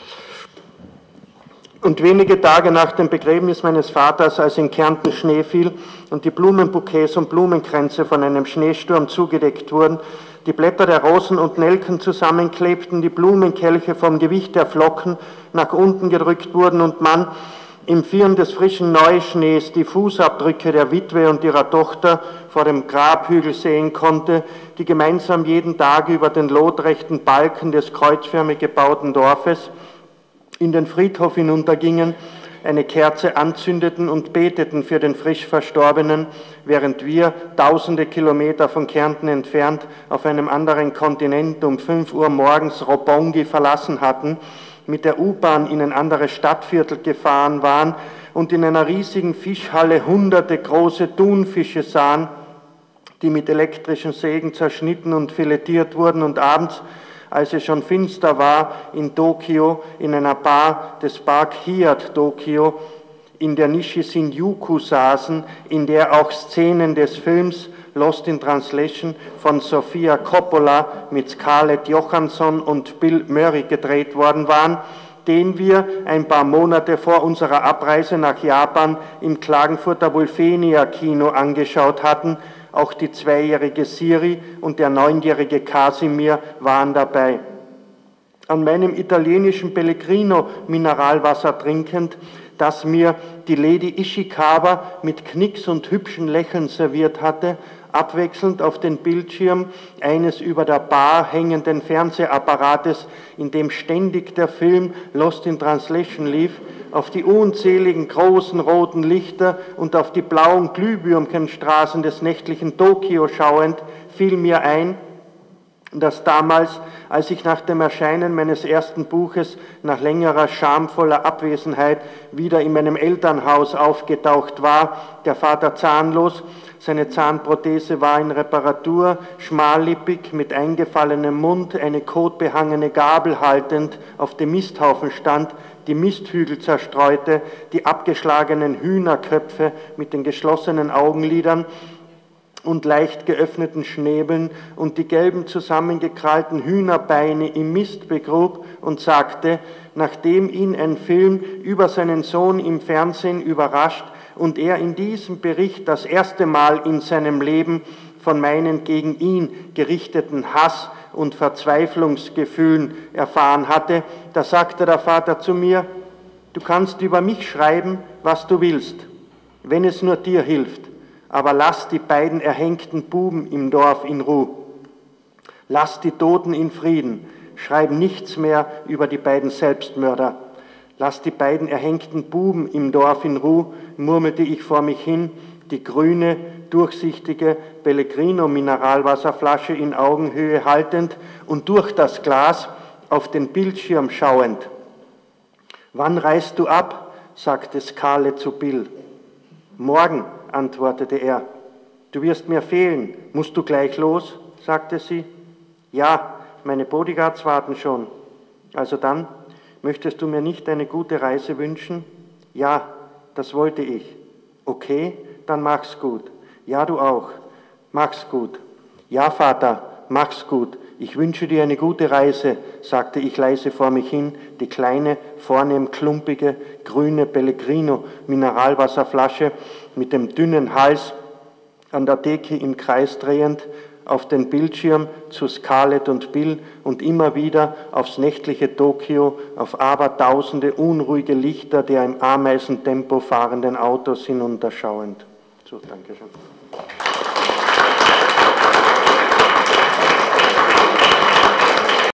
Und wenige Tage nach dem Begräbnis meines Vaters, als in Kärnten Schnee fiel und die Blumenbouquets und Blumenkränze von einem Schneesturm zugedeckt wurden, die Blätter der Rosen und Nelken zusammenklebten, die Blumenkelche vom Gewicht der Flocken nach unten gedrückt wurden und man im Firn des frischen Neuschnees die Fußabdrücke der Witwe und ihrer Tochter vor dem Grabhügel sehen konnte, die gemeinsam jeden Tag über den lotrechten Balken des kreuzförmig gebauten Dorfes in den Friedhof hinuntergingen, eine Kerze anzündeten und beteten für den frisch Verstorbenen, während wir, tausende Kilometer von Kärnten entfernt, auf einem anderen Kontinent um fünf Uhr morgens Roppongi verlassen hatten, mit der U-Bahn in ein anderes Stadtviertel gefahren waren und in einer riesigen Fischhalle hunderte große Thunfische sahen, die mit elektrischen Sägen zerschnitten und filetiert wurden und abends, als es schon finster war, in Tokio, in einer Bar des Park Hyatt Tokio, in der Nishi-Shinjuku saßen, in der auch Szenen des Films Lost in Translation von Sofia Coppola mit Scarlett Johansson und Bill Murray gedreht worden waren, den wir ein paar Monate vor unserer Abreise nach Japan im Klagenfurter Wulfenia Kino angeschaut hatten. Auch die zweijährige Siri und der neunjährige Kasimir waren dabei. An meinem italienischen Pellegrino Mineralwasser trinkend, das mir die Lady Ishikawa mit Knicks und hübschen Lächeln serviert hatte, abwechselnd auf den Bildschirm eines über der Bar hängenden Fernsehapparates, in dem ständig der Film Lost in Translation lief, auf die unzähligen großen roten Lichter und auf die blauen Glühwürmchenstraßen des nächtlichen Tokio schauend, fiel mir ein, dass damals, als ich nach dem Erscheinen meines ersten Buches nach längerer schamvoller Abwesenheit wieder in meinem Elternhaus aufgetaucht war, der Vater zahnlos, seine Zahnprothese war in Reparatur, schmallippig, mit eingefallenem Mund, eine kotbehangene Gabel haltend, auf dem Misthaufen stand, die Misthügel zerstreute, die abgeschlagenen Hühnerköpfe mit den geschlossenen Augenlidern und leicht geöffneten Schnäbeln und die gelben zusammengekrallten Hühnerbeine im Mist begrub und sagte, nachdem ihn ein Film über seinen Sohn im Fernsehen überrascht und er in diesem Bericht das erste Mal in seinem Leben von meinen gegen ihn gerichteten Hass und Verzweiflungsgefühlen erfahren hatte, da sagte der Vater zu mir, du kannst über mich schreiben, was du willst, wenn es nur dir hilft, aber lass die beiden erhängten Buben im Dorf in Ruhe. Lass die Toten in Frieden, schreib nichts mehr über die beiden Selbstmörder. Lass die beiden erhängten Buben im Dorf in Ruhe, murmelte ich vor mich hin, die grüne, durchsichtige Pellegrino-Mineralwasserflasche in Augenhöhe haltend und durch das Glas auf den Bildschirm schauend. Wann reist du ab? Sagte Scarlett zu Bill. Morgen, antwortete er. Du wirst mir fehlen. Musst du gleich los? Sagte sie. Ja, meine Bodyguards warten schon. Also dann, möchtest du mir nicht eine gute Reise wünschen? Ja, das wollte ich. Okay, dann mach's gut. Ja, du auch. Mach's gut. Ja, Vater, mach's gut. Ich wünsche dir eine gute Reise, sagte ich leise vor mich hin, die kleine, vornehm klumpige, grüne Pellegrino-Mineralwasserflasche mit dem dünnen Hals an der Decke im Kreis drehend, auf den Bildschirm zu Scarlett und Bill und immer wieder aufs nächtliche Tokio, auf abertausende unruhige Lichter der im Ameisentempo fahrenden Autos hinunterschauend. So, danke schön.